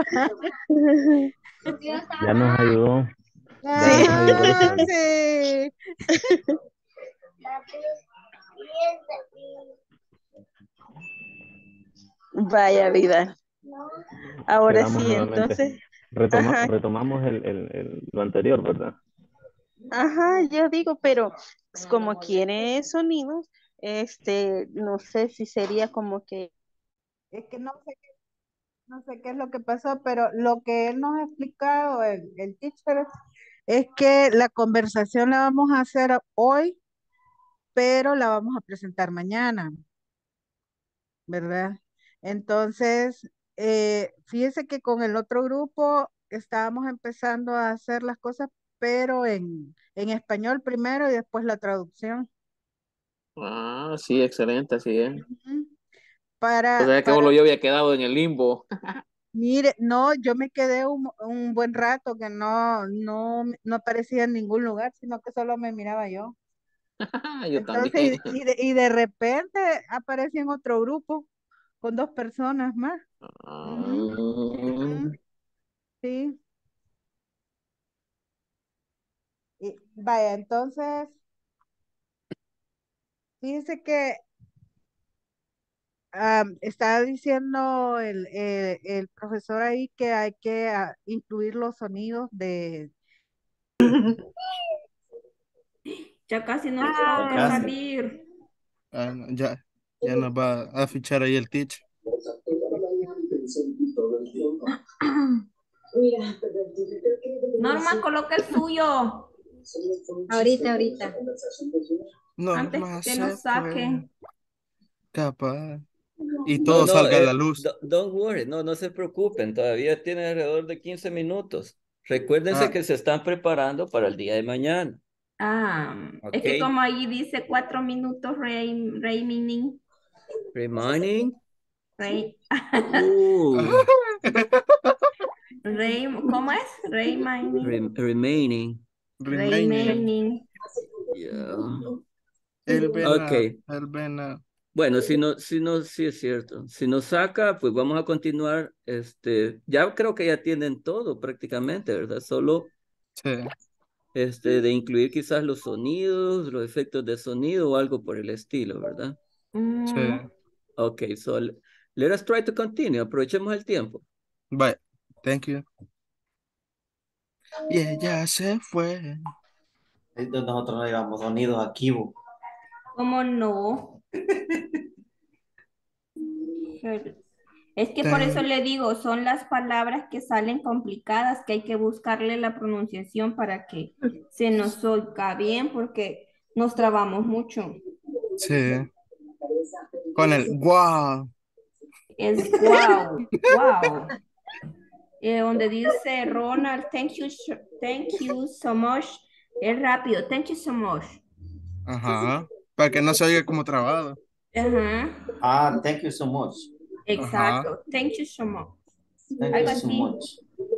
Ya nos ayudó. Ya Sí. nos ayudó. Ah, Isabel. sí. Vaya vida. Ahora Quedamos sí, nuevamente. entonces. Retoma- Ajá. retomamos el, el- el- lo anterior, ¿verdad? Ajá, yo digo, pero pues, como quiere sonidos, este, no sé si sería como que, Es que no sé qué, no sé qué es lo que pasó, pero lo que él nos ha explicado, el, el teacher, es que la conversación la vamos a hacer hoy, pero la vamos a presentar mañana, ¿verdad? Entonces, eh, fíjese que con el otro grupo estábamos empezando a hacer las cosas, pero en, en español primero y después la traducción. Ah, sí, excelente, así es. Ujú. O Para, sea que para, solo yo había quedado en el limbo. mire, no, yo me quedé un, un buen rato que no, no, no aparecía en ningún lugar, sino que solo me miraba yo. Yo también. Entonces, y, y de, y de repente aparecí en otro grupo con dos personas más. Ujú, Ah, ujú, sí. Y, vaya, entonces, fíjese que am, estaba diciendo el, el- el profesor ahí que hay que ah, incluir los sonidos de... Ya casi nos Ya toca casi. salir. Ah, no, ya, ya nos va a fichar ahí el teacher. Norma, coloca el suyo Ahorita, ahorita. antes Norma que se nos fue, saquen. capaz. Y No, todo no, salga a eh, la luz. do- don't worry, no, no se preocupen, todavía tienen alrededor de quince minutos. Recuérdense Ah, que se están preparando para el día de mañana, Ah, es ¿ok? que como ahí dice cuatro minutos rey, remaining, Remaining, rey, uh, rey, ¿cómo es? Remaining, rem- remaining, remaining. remaining. yeah. El vena, Ok, el vena. bueno, si no, si no, sí es cierto. Si nos saca, pues vamos a continuar, este, ya creo que ya tienen todo prácticamente, ¿verdad? Solo Sí, este, de incluir quizás los sonidos, los efectos de sonido o algo por el estilo, ¿verdad? sí. Mm, Okay, so l- let us try to continue. Aprovechemos el tiempo. Bye. Thank you. Y ella se fue. Entonces nosotros no digamos sonidos aquí, bo. ¿Cómo no? Es que por eso Ten- le digo, son las palabras que salen complicadas, que hay que buscarle la pronunciación para que se nos oiga bien, porque nos trabamos mucho. Sí. Con el wow. Es wow, wow. Eh, donde dice Ronald, thank you, so- thank you so much. Es rápido, thank you so much. Ajá. Para que no se oiga como trabado. Ajá, Ah, thank you so much. Ajá. exacto, thank you so much. Thank Algo you so así. much.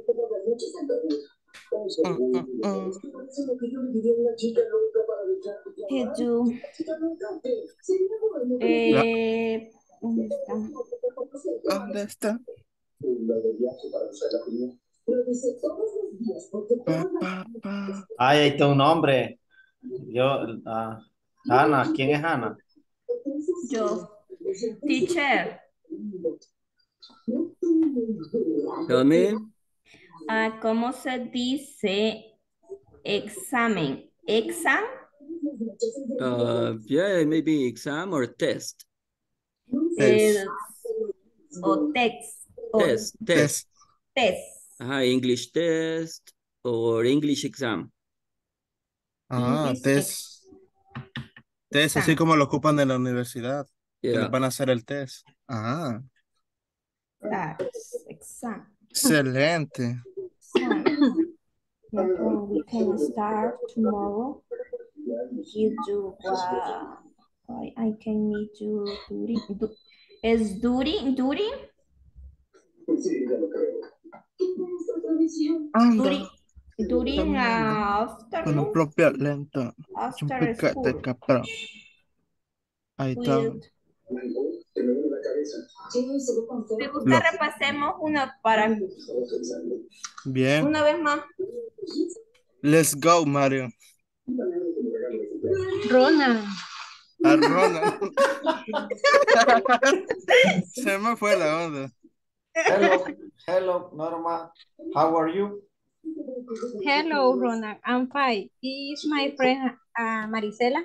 Uh, uh, uh. Que tú. Ya. Eh, ¿dónde está? ¿Dónde está? Pa, pa, pa. Ay, ahí está un nombre. Yo, ah, Hannah, ¿quién es Hannah? Yo. Teacher. Tell me. Ah, ¿cómo se dice examen? ¿Exam? Uh, yeah, maybe exam or test. Eh, Test. o text. O Test, test. Test. test. Ajá, English test or English exam. Ah, English test. Test, así exam. como lo ocupan en la universidad. Que les Yeah. van a hacer el test. Ah, That's exam. excelente. Exam. No problem. We can start tomorrow. You do what? Why I can meet you during. Du is during during Anda. during during uh, Con un afternoon propio lento. Un after picate school caprón. Ahí está. with. Me gusta Lo- repasemos una para Bien. una vez más. Let's go, Mario. Ronald. A Ronald. Se me fue la onda. Hello, hello, Norma. How are you? Hello, Ronald. I'm fine. Is my friend uh, Marisela?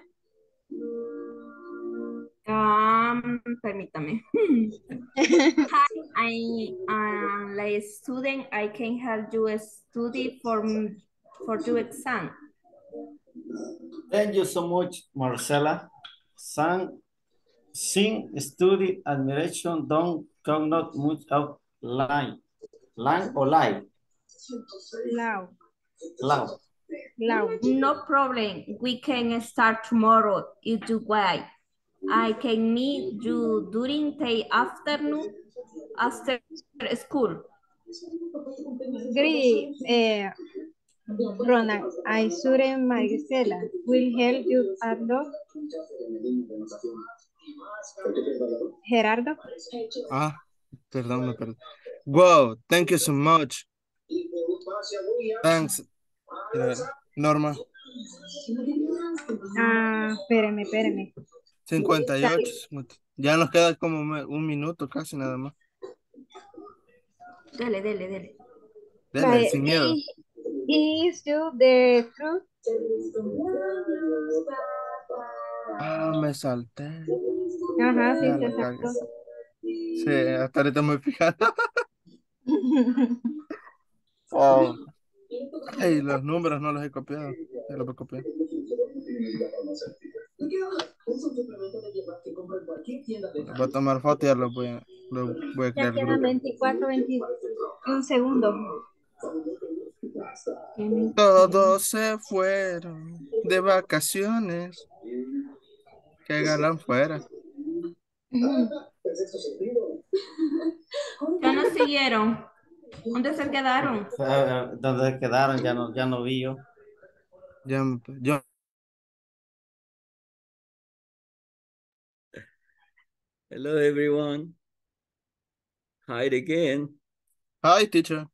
Um, permítame. Hi, I am like a student. I can help you study for for your exam. Thank you so much, Marcela. Sang, sing, study, admiration, don't come not much out line. Line or live? Loud. Loud. Loud. No problem. We can start tomorrow if you want. I can meet you during the afternoon after school. Great. Uh, Ronald, I Suren Marisela will help you a lot. Gerardo? Ah, perdón, me perdí. Wow, thank you so much. Thanks. Eh, Norma, Ah, espérame, espérame. cincuenta y ocho. cincuenta. Ya nos queda como me- un minuto casi nada más. Dele, dele, dele. Dele, Vale, sin miedo. i- Is you the truth? Ah, me salté. Ajá, sí, Ya se la cagué. sacó. Sí, hasta ahorita me fijando. Oh. Ay, los números no los he copiado. Ya los voy a copiar. Voy a tomar foto y ya los voy a, los voy a Ya crear quedan grupo. veinticuatro, veintiún segundos. Todos se fueron de vacaciones. Qué galán fuera. Ya no siguieron. ¿Dónde se quedaron? Eh, ¿Dónde quedaron? Ya no, ya no vi yo. Ya, yo. Hello, everyone. Hi again. Hi, teacher.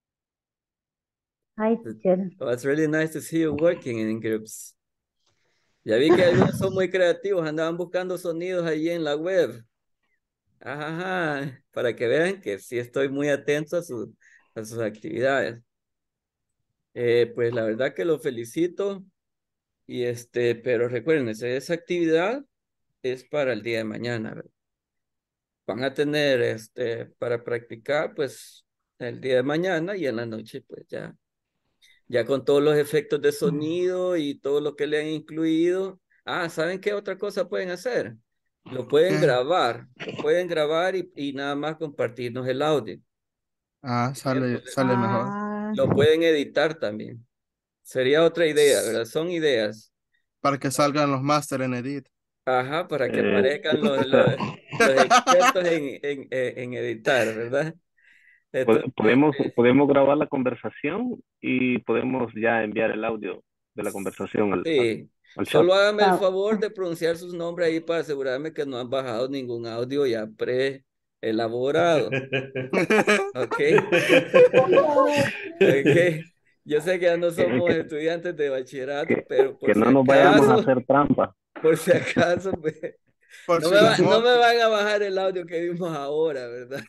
Hi, teacher. Oh, it's really nice to see you working in groups. Ya vi que algunos son muy creativos, andaban buscando sonidos allí en la web. Ajá, para que vean que sí estoy muy atento a, su, a sus actividades. Eh, pues la verdad que lo felicito. Y este, pero recuerden, esa actividad es para el día de mañana, ¿verdad? Van a tener este, para practicar, pues, el día de mañana y en la noche, pues ya, ya con todos los efectos de sonido y todo lo que le han incluido. Ah, ¿saben qué otra cosa pueden hacer? Lo pueden ¿Qué? grabar, lo pueden grabar y, y nada más compartirnos el audio. Ah, sale, sale mejor. Lo pueden editar también. Sería otra idea, ¿verdad? Son ideas. Para que salgan los máster en edit. Ajá, para que Eh, aparezcan los, los, los expertos en, en, en editar, ¿verdad? po- Entonces, podemos, podemos grabar la conversación y podemos ya enviar el audio de la conversación al, al, sí, al chat. solo háganme el Ah, favor de pronunciar sus nombres ahí para asegurarme que no han bajado ningún audio ya pre-elaborado. ¿Ok? Ok. Yo sé que ya no Que, somos que, estudiantes de bachillerato, que, pero por que si no nos vayamos a acaso, hacer trampa. por si acaso, pues, Por no si me, las va- no me moscas. van a bajar el audio que vimos ahora, ¿verdad?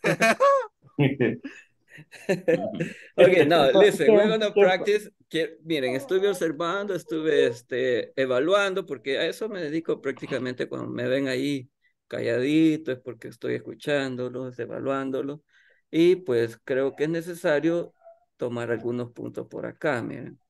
Okay, now listen, we're gonna practice. Que, miren, estuve observando, estuve este, evaluando, porque a eso me dedico prácticamente cuando me ven ahí calladito, es porque estoy escuchándolos, evaluándolos, y pues creo que es necesario tomar algunos puntos por acá, miren.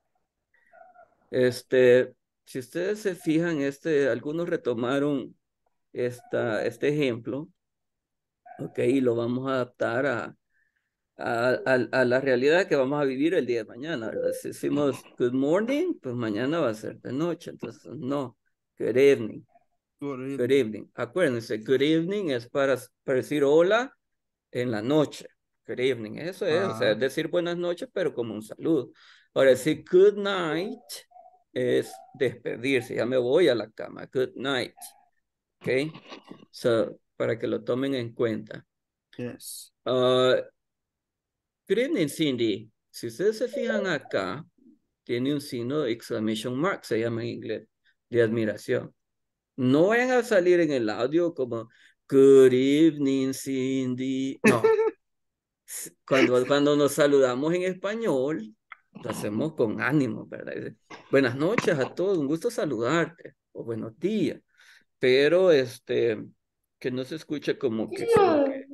Este, si ustedes se fijan, este, algunos retomaron esta, este ejemplo, ok, y lo vamos a adaptar a a, a, a la realidad que vamos a vivir el día de mañana, ¿verdad? Si decimos good morning, pues mañana va a ser de noche, entonces no, good evening, Good good evening. evening. Acuérdense, good evening es para, para decir hola en la noche, good evening, eso es, o sea, es Ah, decir buenas noches, pero como un saludo. Ahora, decir good night es despedirse, ya me voy a la cama, good night, ¿ok? So, para que lo tomen en cuenta. yes. Uh, Good evening, Cindy. Si ustedes se fijan acá, tiene un signo de exclamation mark, se llama en inglés, de admiración. No vayan a salir en el audio como good evening, Cindy. No. Cuando, cuando nos saludamos en español, lo hacemos con ánimo, ¿verdad? Dice, buenas noches a todos, un gusto saludarte, o buenos días, pero este, que no se escuche como que, como que,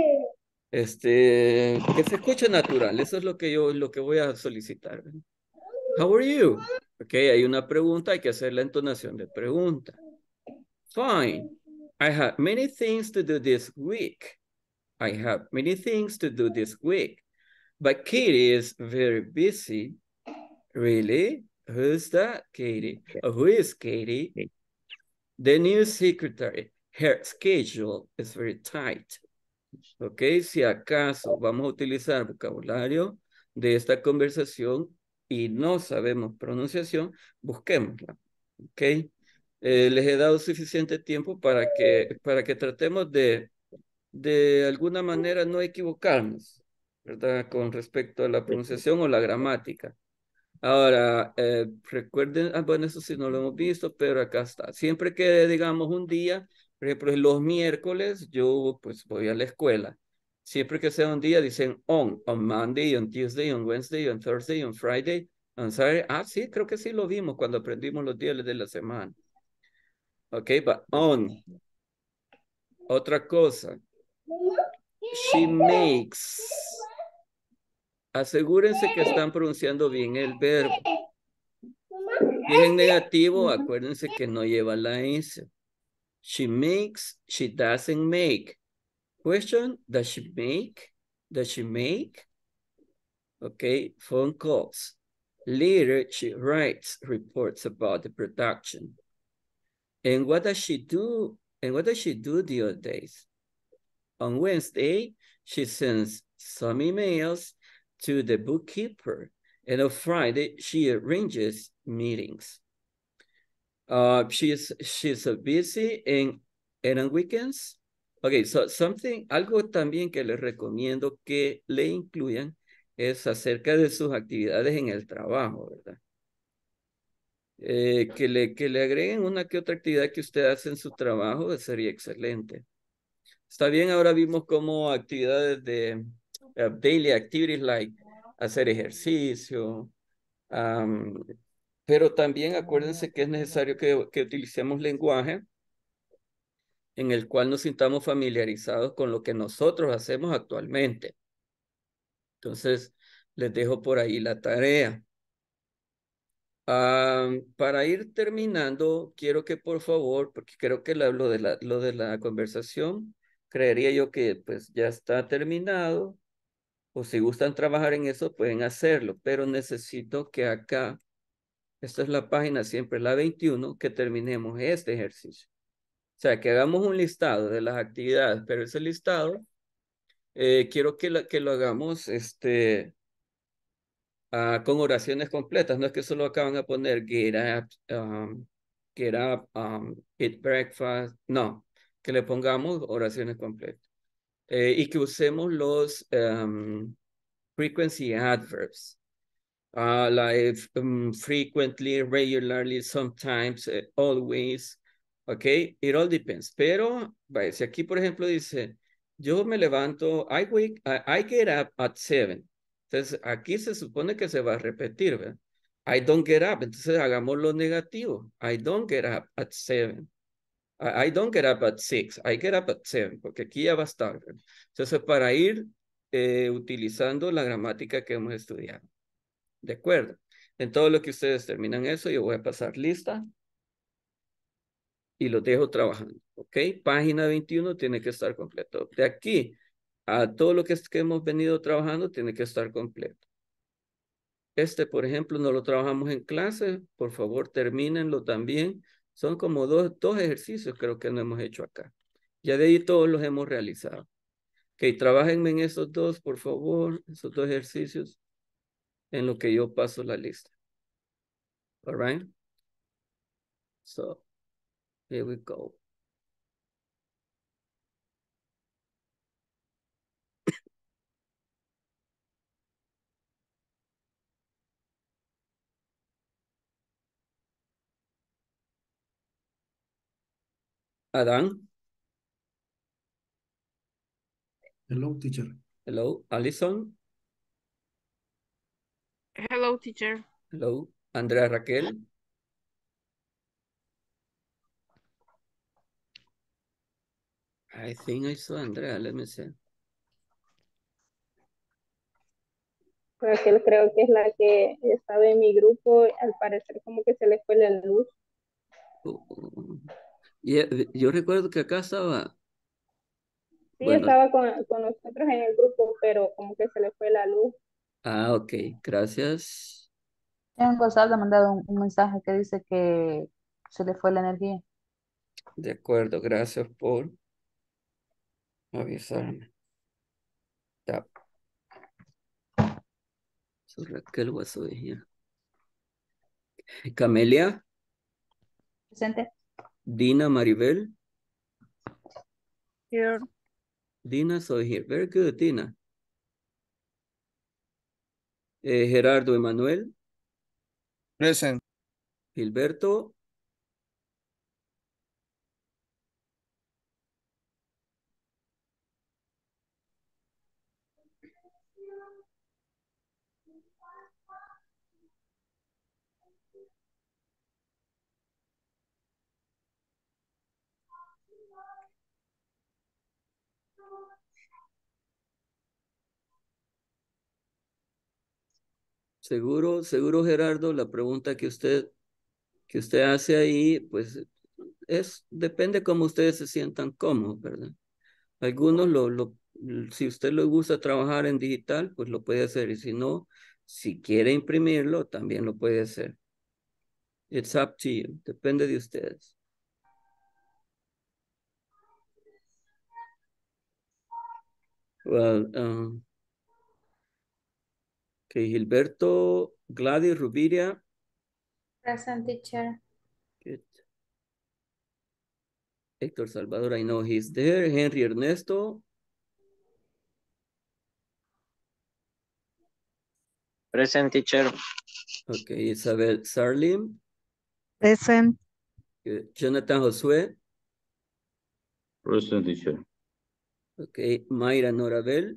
este, que se escuche natural, eso es lo que yo, lo que voy a solicitar, ¿verdad? How are you? Ok, hay una pregunta, hay que hacer la entonación de pregunta. Fine. I have many things to do this week. I have many things to do this week. But Katie is very busy. Really? Who's that, Katie? Or who is Katie? The new secretary. Her schedule is very tight. Ok, si acaso vamos a utilizar vocabulario de esta conversación y no sabemos pronunciación, busquémosla. Ok, eh, les he dado suficiente tiempo para que, para que tratemos de, de alguna manera no equivocarnos, ¿verdad? Con respecto a la pronunciación o la gramática. Ahora, eh, recuerden, ah, bueno, eso sí no lo hemos visto, pero acá está. Siempre que digamos un día, por ejemplo, los miércoles, yo pues voy a la escuela. Siempre que sea un día, dicen on, on Monday, on Tuesday, on Wednesday, on Thursday, on Friday, on Saturday. Ah, sí, creo que sí lo vimos cuando aprendimos los días de la semana. Ok, but on. Otra cosa. She makes. Asegúrense que están pronunciando bien el verbo. Si es en negativo, acuérdense que no lleva la S. She makes, she doesn't make. Question, does she make? Does she make? Okay, phone calls. Later, she writes reports about the production. And what does she do? And what does she do the other days? On Wednesday, she sends some emails to the bookkeeper. And on Friday, she arranges meetings. Uh, she's she's so busy and, and on weekends. Okay, so something, algo también que les recomiendo que le incluyan es acerca de sus actividades en el trabajo, ¿verdad? Eh, que, le, que le agreguen una que otra actividad que usted hace en su trabajo sería excelente. Está bien, ahora vimos como actividades de uh, daily activities like hacer ejercicio, um, pero también acuérdense que es necesario que, que utilicemos lenguaje en el cual nos sintamos familiarizados con lo que nosotros hacemos actualmente. Entonces, les dejo por ahí la tarea. Um, para ir terminando, quiero que por favor, porque creo que la, lo, de la, lo de la conversación, creería yo que pues ya está terminado, o si gustan trabajar en eso, pueden hacerlo, pero necesito que acá, esta es la página siempre, la veintiuno, que terminemos este ejercicio. O sea, que hagamos un listado de las actividades, pero ese listado, eh, quiero que, la, que lo hagamos este, uh, con oraciones completas. No es que solo acaban a poner get up, um, get up, um, eat breakfast. No, que le pongamos oraciones completas. Eh, y que usemos los um, frequency adverbs. Uh, like um, frequently, regularly, sometimes, uh, always. Ok, it all depends. Pero, vaya, si aquí, por ejemplo, dice, yo me levanto, I, wake, I, I get up at seven. Entonces, aquí se supone que se va a repetir, ¿verdad? I don't get up. Entonces, hagamos lo negativo. I don't get up at seven. I, I don't get up at six. I get up at seven, porque aquí ya va a estar, ¿verdad? Entonces, para ir eh, utilizando la gramática que hemos estudiado. ¿De acuerdo? En todo lo que ustedes terminan eso, yo voy a pasar lista y los dejo trabajando, ¿ok? Página veintiuno tiene que estar completo. De aquí a todo lo que, es que hemos venido trabajando tiene que estar completo. Este, por ejemplo, no lo trabajamos en clase. Por favor, termínenlo también. Son como dos, dos ejercicios creo que no hemos hecho acá. Ya de ahí todos los hemos realizado. Ok, trabajenme en esos dos, por favor, esos dos ejercicios, en lo que yo paso la lista. All right? So, here we go. Adán. Hello, teacher. Hello, Alison. Hello, teacher. Hello. Andrea Raquel. I think I saw Andrea. Let me see. Raquel creo que es la que estaba en mi grupo, al parecer como que se le fue la luz. Oh, oh. Yeah, yo recuerdo que acá estaba. Sí, Bueno, estaba con, con nosotros en el grupo, pero como que se le fue la luz. ah, ok. Gracias. En WhatsApp le he mandado un, un mensaje que dice que se le fue la energía. De acuerdo. Gracias por avisarme. Ya. So Raquel was over here. Camelia. Presente. Dina Maribel. Here. Dina, so here. Very good, Dina. Eh, Gerardo Emanuel. Present. Gilberto. Seguro, seguro, Gerardo, la pregunta que usted, que usted hace ahí, pues es, depende cómo ustedes se sientan cómodos, ¿verdad? Algunos lo, lo, si usted le gusta trabajar en digital, pues lo puede hacer. Y si no, si quiere imprimirlo, también lo puede hacer. It's up to you. Depende de ustedes. Well, um, okay, Gilberto, Gladys, Rubiria. Present, teacher. Good. Héctor Salvador, I know he's there. Henry Ernesto. Present, teacher. Okay, Isabel Sarlim. Present. Good. Jonathan Josué. Present, teacher. Okay, Mayra Norabel.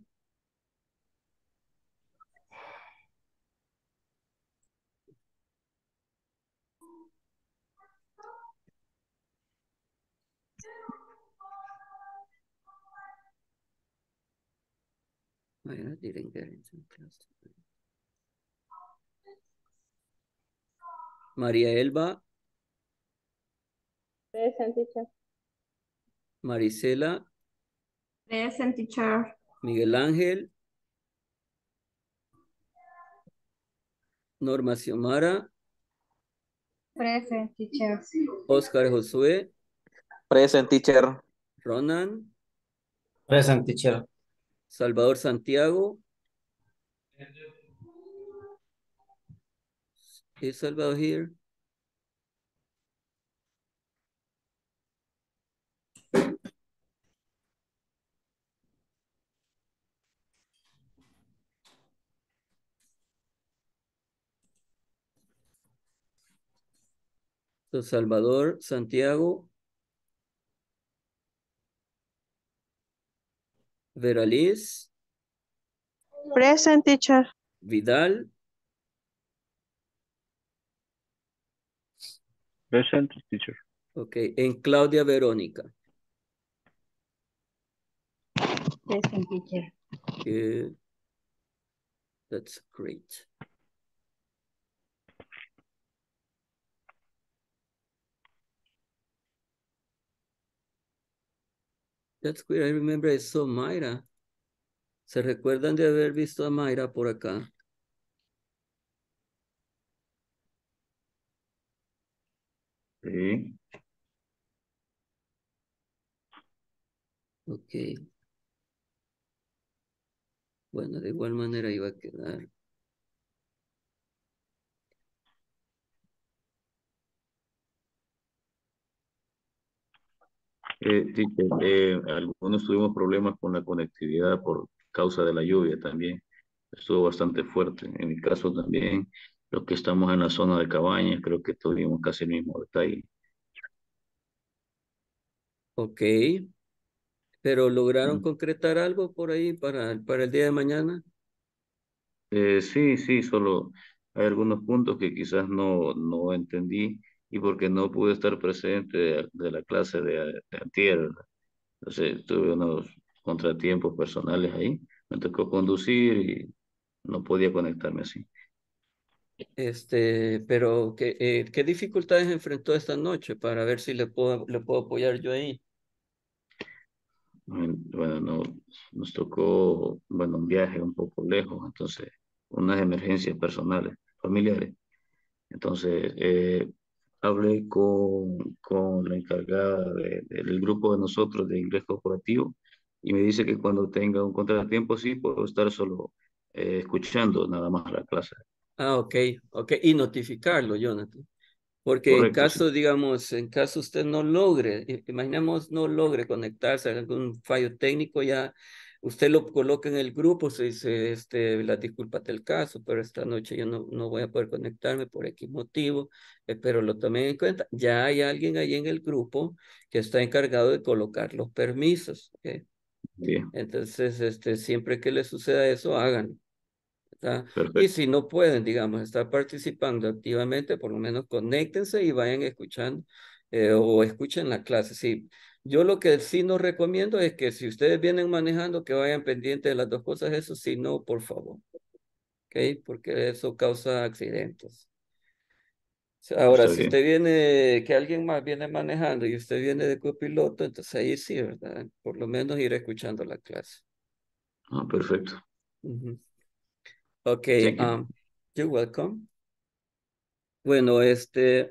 Mayra didn't get into class. María Elba. Present, teacher. Marisela. Present, teacher. Miguel Ángel. Norma Xiomara. Present, teacher. Oscar Josué. Present, teacher. Ronan. Present, teacher. Salvador Santiago. Is Salvador here? So Salvador Santiago. Veraliz. Present, teacher. Vidal. Present, teacher. Okay, en Claudia Verónica. Present, teacher. Good. That's great. That's great. I remember I saw Mayra. ¿Se recuerdan de haber visto a Mayra por acá? Sí. Ok. Bueno, de igual manera iba a quedar. Eh, teacher, eh, algunos tuvimos problemas con la conectividad por causa de la lluvia también. Estuvo bastante fuerte. En mi caso también, los que estamos en la zona de cabañas, creo que tuvimos casi el mismo detalle. Ok. Pero ¿lograron concretar algo por ahí para, para el día de mañana? Eh, sí, sí, solo hay algunos puntos que quizás no, no entendí y porque no pude estar presente de, de la clase de, de antier, ¿verdad? Entonces tuve unos contratiempos personales ahí. Me tocó conducir y no podía conectarme así. Este, pero ¿qué, eh, ¿qué dificultades enfrentó esta noche para ver si le puedo, le puedo apoyar yo ahí? Bueno, bueno, no, nos tocó, bueno, un viaje un poco lejos, entonces unas emergencias personales, familiares. Entonces, eh, hablé con, con la encargada de- del grupo de nosotros de inglés corporativo y me dice que cuando tenga un contratiempo sí puedo estar solo eh, escuchando nada más la clase. Ah, ok, ok, y notificarlo, Jonathan. Porque en Correcto, sí. caso, digamos, en caso usted no logre, i- imaginemos no logre conectarse a algún fallo técnico, ya usted lo coloca en el grupo, se dice, este, las disculpas del caso, pero esta noche yo no, no voy a poder conectarme por X motivo, espero lo tomen en cuenta. Ya hay alguien ahí en el grupo que está encargado de colocar los permisos, ¿ok? Bien, Entonces, este, siempre que le suceda eso, hagan. ¿Verdad? Y perfecto. si no pueden, digamos, estar participando activamente, por lo menos conéctense y vayan escuchando eh, o escuchen la clase. Sí, yo lo que sí no recomiendo es que si ustedes vienen manejando, que vayan pendientes de las dos cosas, eso sí, no, por favor, ¿ok? Porque eso causa accidentes. Ahora, Está si bien. usted viene, que alguien más viene manejando y usted viene de copiloto, entonces ahí sí, ¿verdad? Por lo menos ir escuchando la clase. Ah, perfecto. Ujú. Ok, Thank you. um, you're welcome. Bueno, este,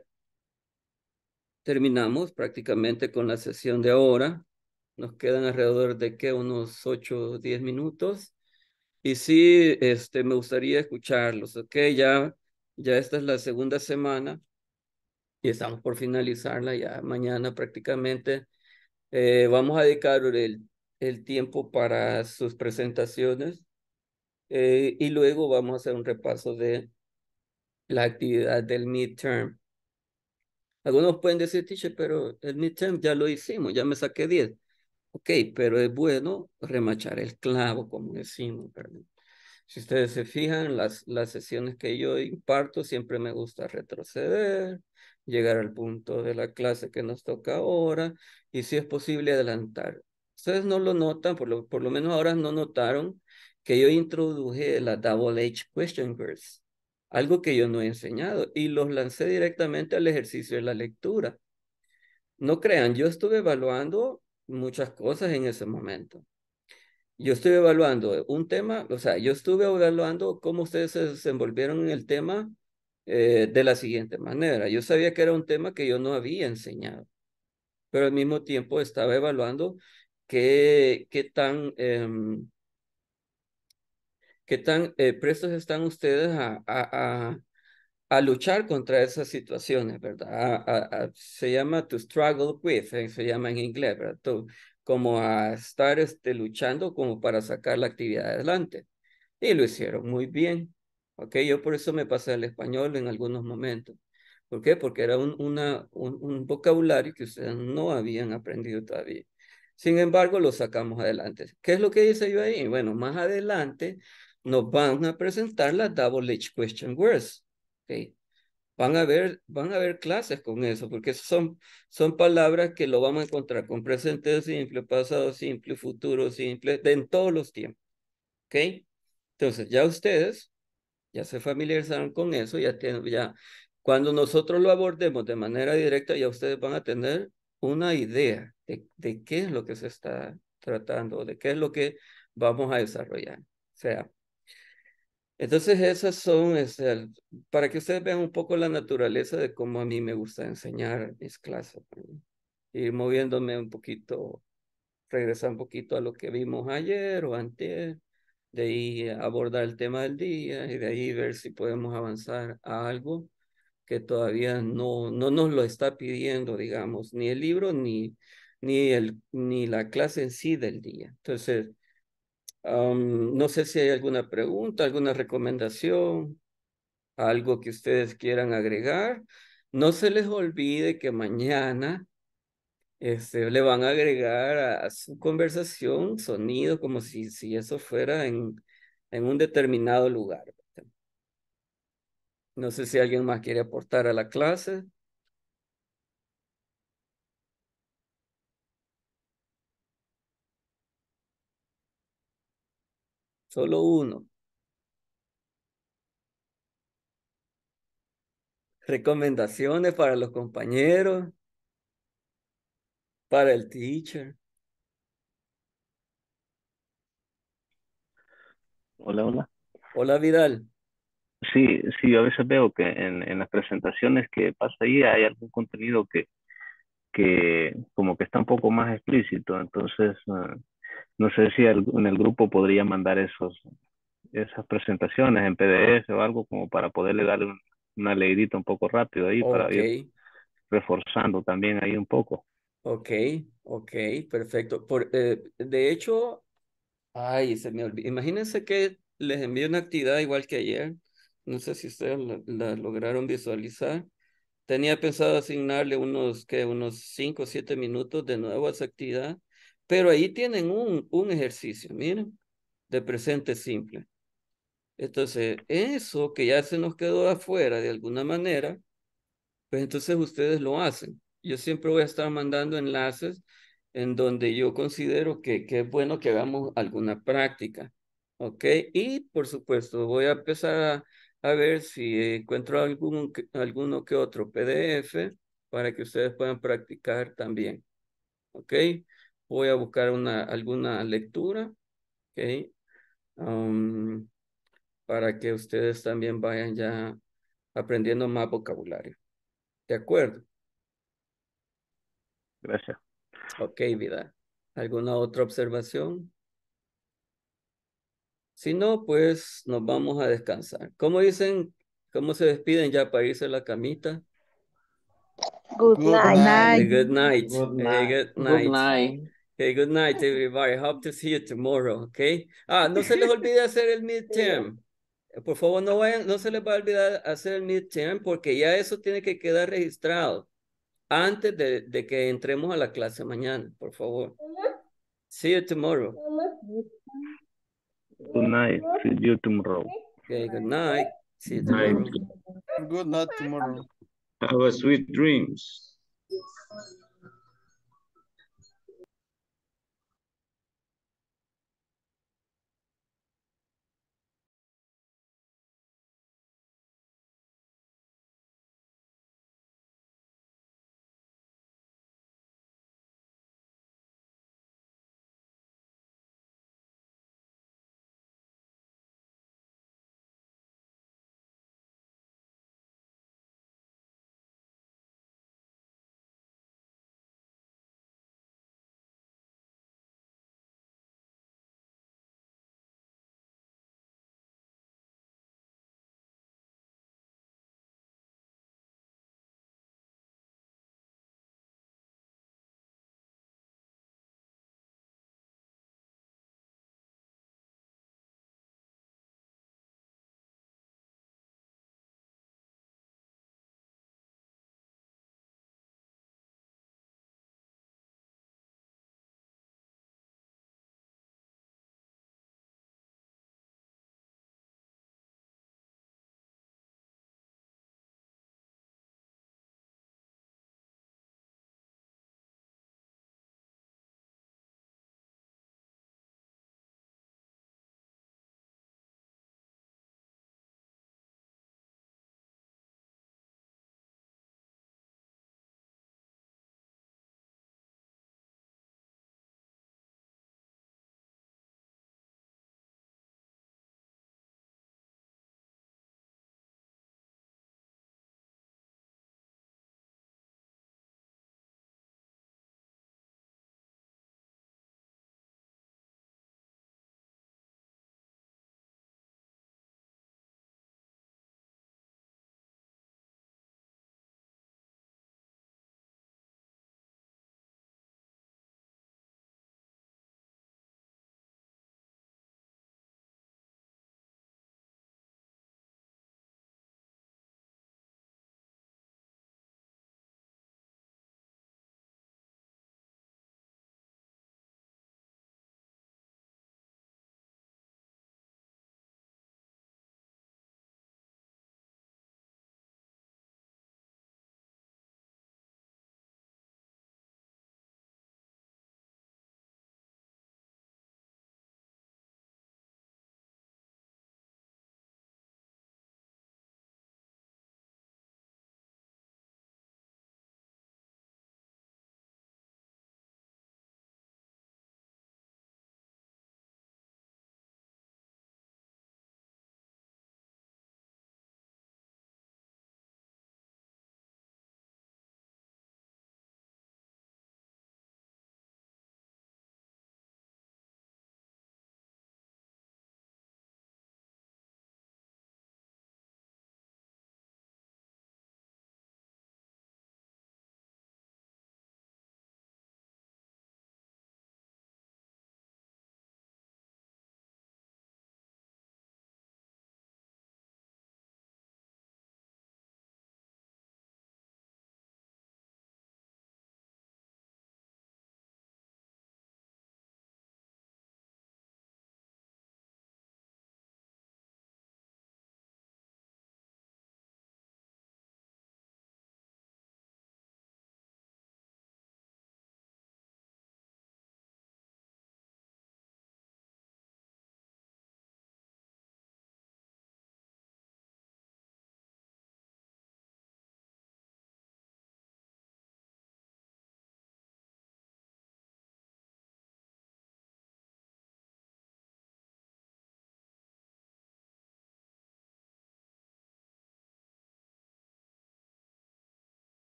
terminamos prácticamente con la sesión de ahora. Nos quedan alrededor de ¿qué? Unos ocho o diez minutos. Y sí, este, me gustaría escucharlos, ¿ok? Ya, ya esta es la segunda semana y estamos por finalizarla ya mañana prácticamente. Eh, vamos a dedicar el, el tiempo para sus presentaciones eh, y luego vamos a hacer un repaso de la actividad del midterm. Algunos pueden decir, teacher, pero el midterm ya lo hicimos, ya me saqué diez. Ok, pero es bueno remachar el clavo, como decimos, ¿verdad? Si ustedes se fijan, las, las sesiones que yo imparto, siempre me gusta retroceder, llegar al punto de la clase que nos toca ahora, y si es posible adelantar. Ustedes no lo notan, por lo, por lo menos ahora no notaron que yo introduje la Double H Question Verse, algo que yo no he enseñado, y los lancé directamente al ejercicio de la lectura. No crean, yo estuve evaluando muchas cosas en ese momento. Yo estuve evaluando un tema, o sea, yo estuve evaluando cómo ustedes se desenvolvieron en el tema eh, de la siguiente manera. Yo sabía que era un tema que yo no había enseñado, pero al mismo tiempo estaba evaluando qué, qué tan, em, qué tan eh, prestos están ustedes a, a, a, a luchar contra esas situaciones, ¿verdad? A- a- a- se llama to struggle with, eh, se llama en inglés, ¿verdad? To- como a estar este, luchando como para sacar la actividad adelante. Y lo hicieron muy bien. ¿Ok? Yo por eso me pasé al español en algunos momentos. ¿Por qué? Porque era un, una, un, un vocabulario que ustedes no habían aprendido todavía. Sin embargo, lo sacamos adelante. ¿Qué es lo que hice yo ahí? Bueno, más adelante nos van a presentar las Double H Question Words. ¿Ok? Van a ver, van a ver clases con eso, porque son, son palabras que lo vamos a encontrar con presente simple, pasado simple, futuro simple, de en todos los tiempos. ¿Ok? Entonces, ya ustedes ya se familiarizaron con eso, ya tienen, ya cuando nosotros lo abordemos de manera directa, ya ustedes van a tener una idea de, de qué es lo que se está tratando, de qué es lo que vamos a desarrollar. O sea, entonces esas son, este, para que ustedes vean un poco la naturaleza de cómo a mí me gusta enseñar mis clases, ¿no? Ir moviéndome un poquito, regresar un poquito a lo que vimos ayer o antes, de ahí abordar el tema del día y de ahí ver si podemos avanzar a algo que todavía no, no nos lo está pidiendo, digamos, ni el libro ni, ni, el, ni la clase en sí del día. Entonces, um, no sé si hay alguna pregunta, alguna recomendación, algo que ustedes quieran agregar. No se les olvide que mañana este, le van a agregar a, a su conversación sonido como si, si eso fuera en, en un determinado lugar. No sé si alguien más quiere aportar a la clase. Solo uno. Recomendaciones para los compañeros, para el teacher. Hola, hola. Hola, Vidal. Sí, sí, yo a veces veo que en, en las presentaciones que pasa ahí hay algún contenido que, que como que está un poco más explícito, entonces eh, no sé si al- en el grupo podría mandar esos, esas presentaciones en P D F o algo como para poderle darle un- una leidita un poco rápido ahí para Ok, ir reforzando también ahí un poco. ok, ok, perfecto. Por, eh, de hecho, ay, se me olvidó. Imagínense que les envié una actividad igual que ayer. No sé si ustedes la, la lograron visualizar. Tenía pensado asignarle unos, que unos cinco o siete minutos de nuevo a esa actividad, pero ahí tienen un, un ejercicio, miren, de presente simple. Entonces, eso que ya se nos quedó afuera de alguna manera, pues entonces ustedes lo hacen. Yo siempre voy a estar mandando enlaces en donde yo considero que, que es bueno que hagamos alguna práctica, ¿ok? Y por supuesto, voy a empezar a, a ver si encuentro algún, que- alguno que otro P D F para que ustedes puedan practicar también, ¿ok? Voy a buscar una, alguna lectura, ¿ok? Um, para que ustedes también vayan ya aprendiendo más vocabulario. ¿De acuerdo? Gracias. Ok, Vida. ¿Alguna otra observación? Si no, pues nos vamos a descansar. ¿Cómo dicen, cómo se despiden ya para irse a la camita? Good Good night. night. Eh, good night. Good Eh, night. good Good night. night. Okay, good night, everybody. Hope to see you tomorrow, okay? Ah, no se les olvide hacer el midterm. Por favor, no vayan, no se les va a olvidar hacer el midterm porque ya eso tiene que quedar registrado antes de, de que entremos a la clase mañana, por favor. See you tomorrow. Good night. See you tomorrow. Okay, good night. See you Night. tomorrow. Good night tomorrow. Have a sweet dreams.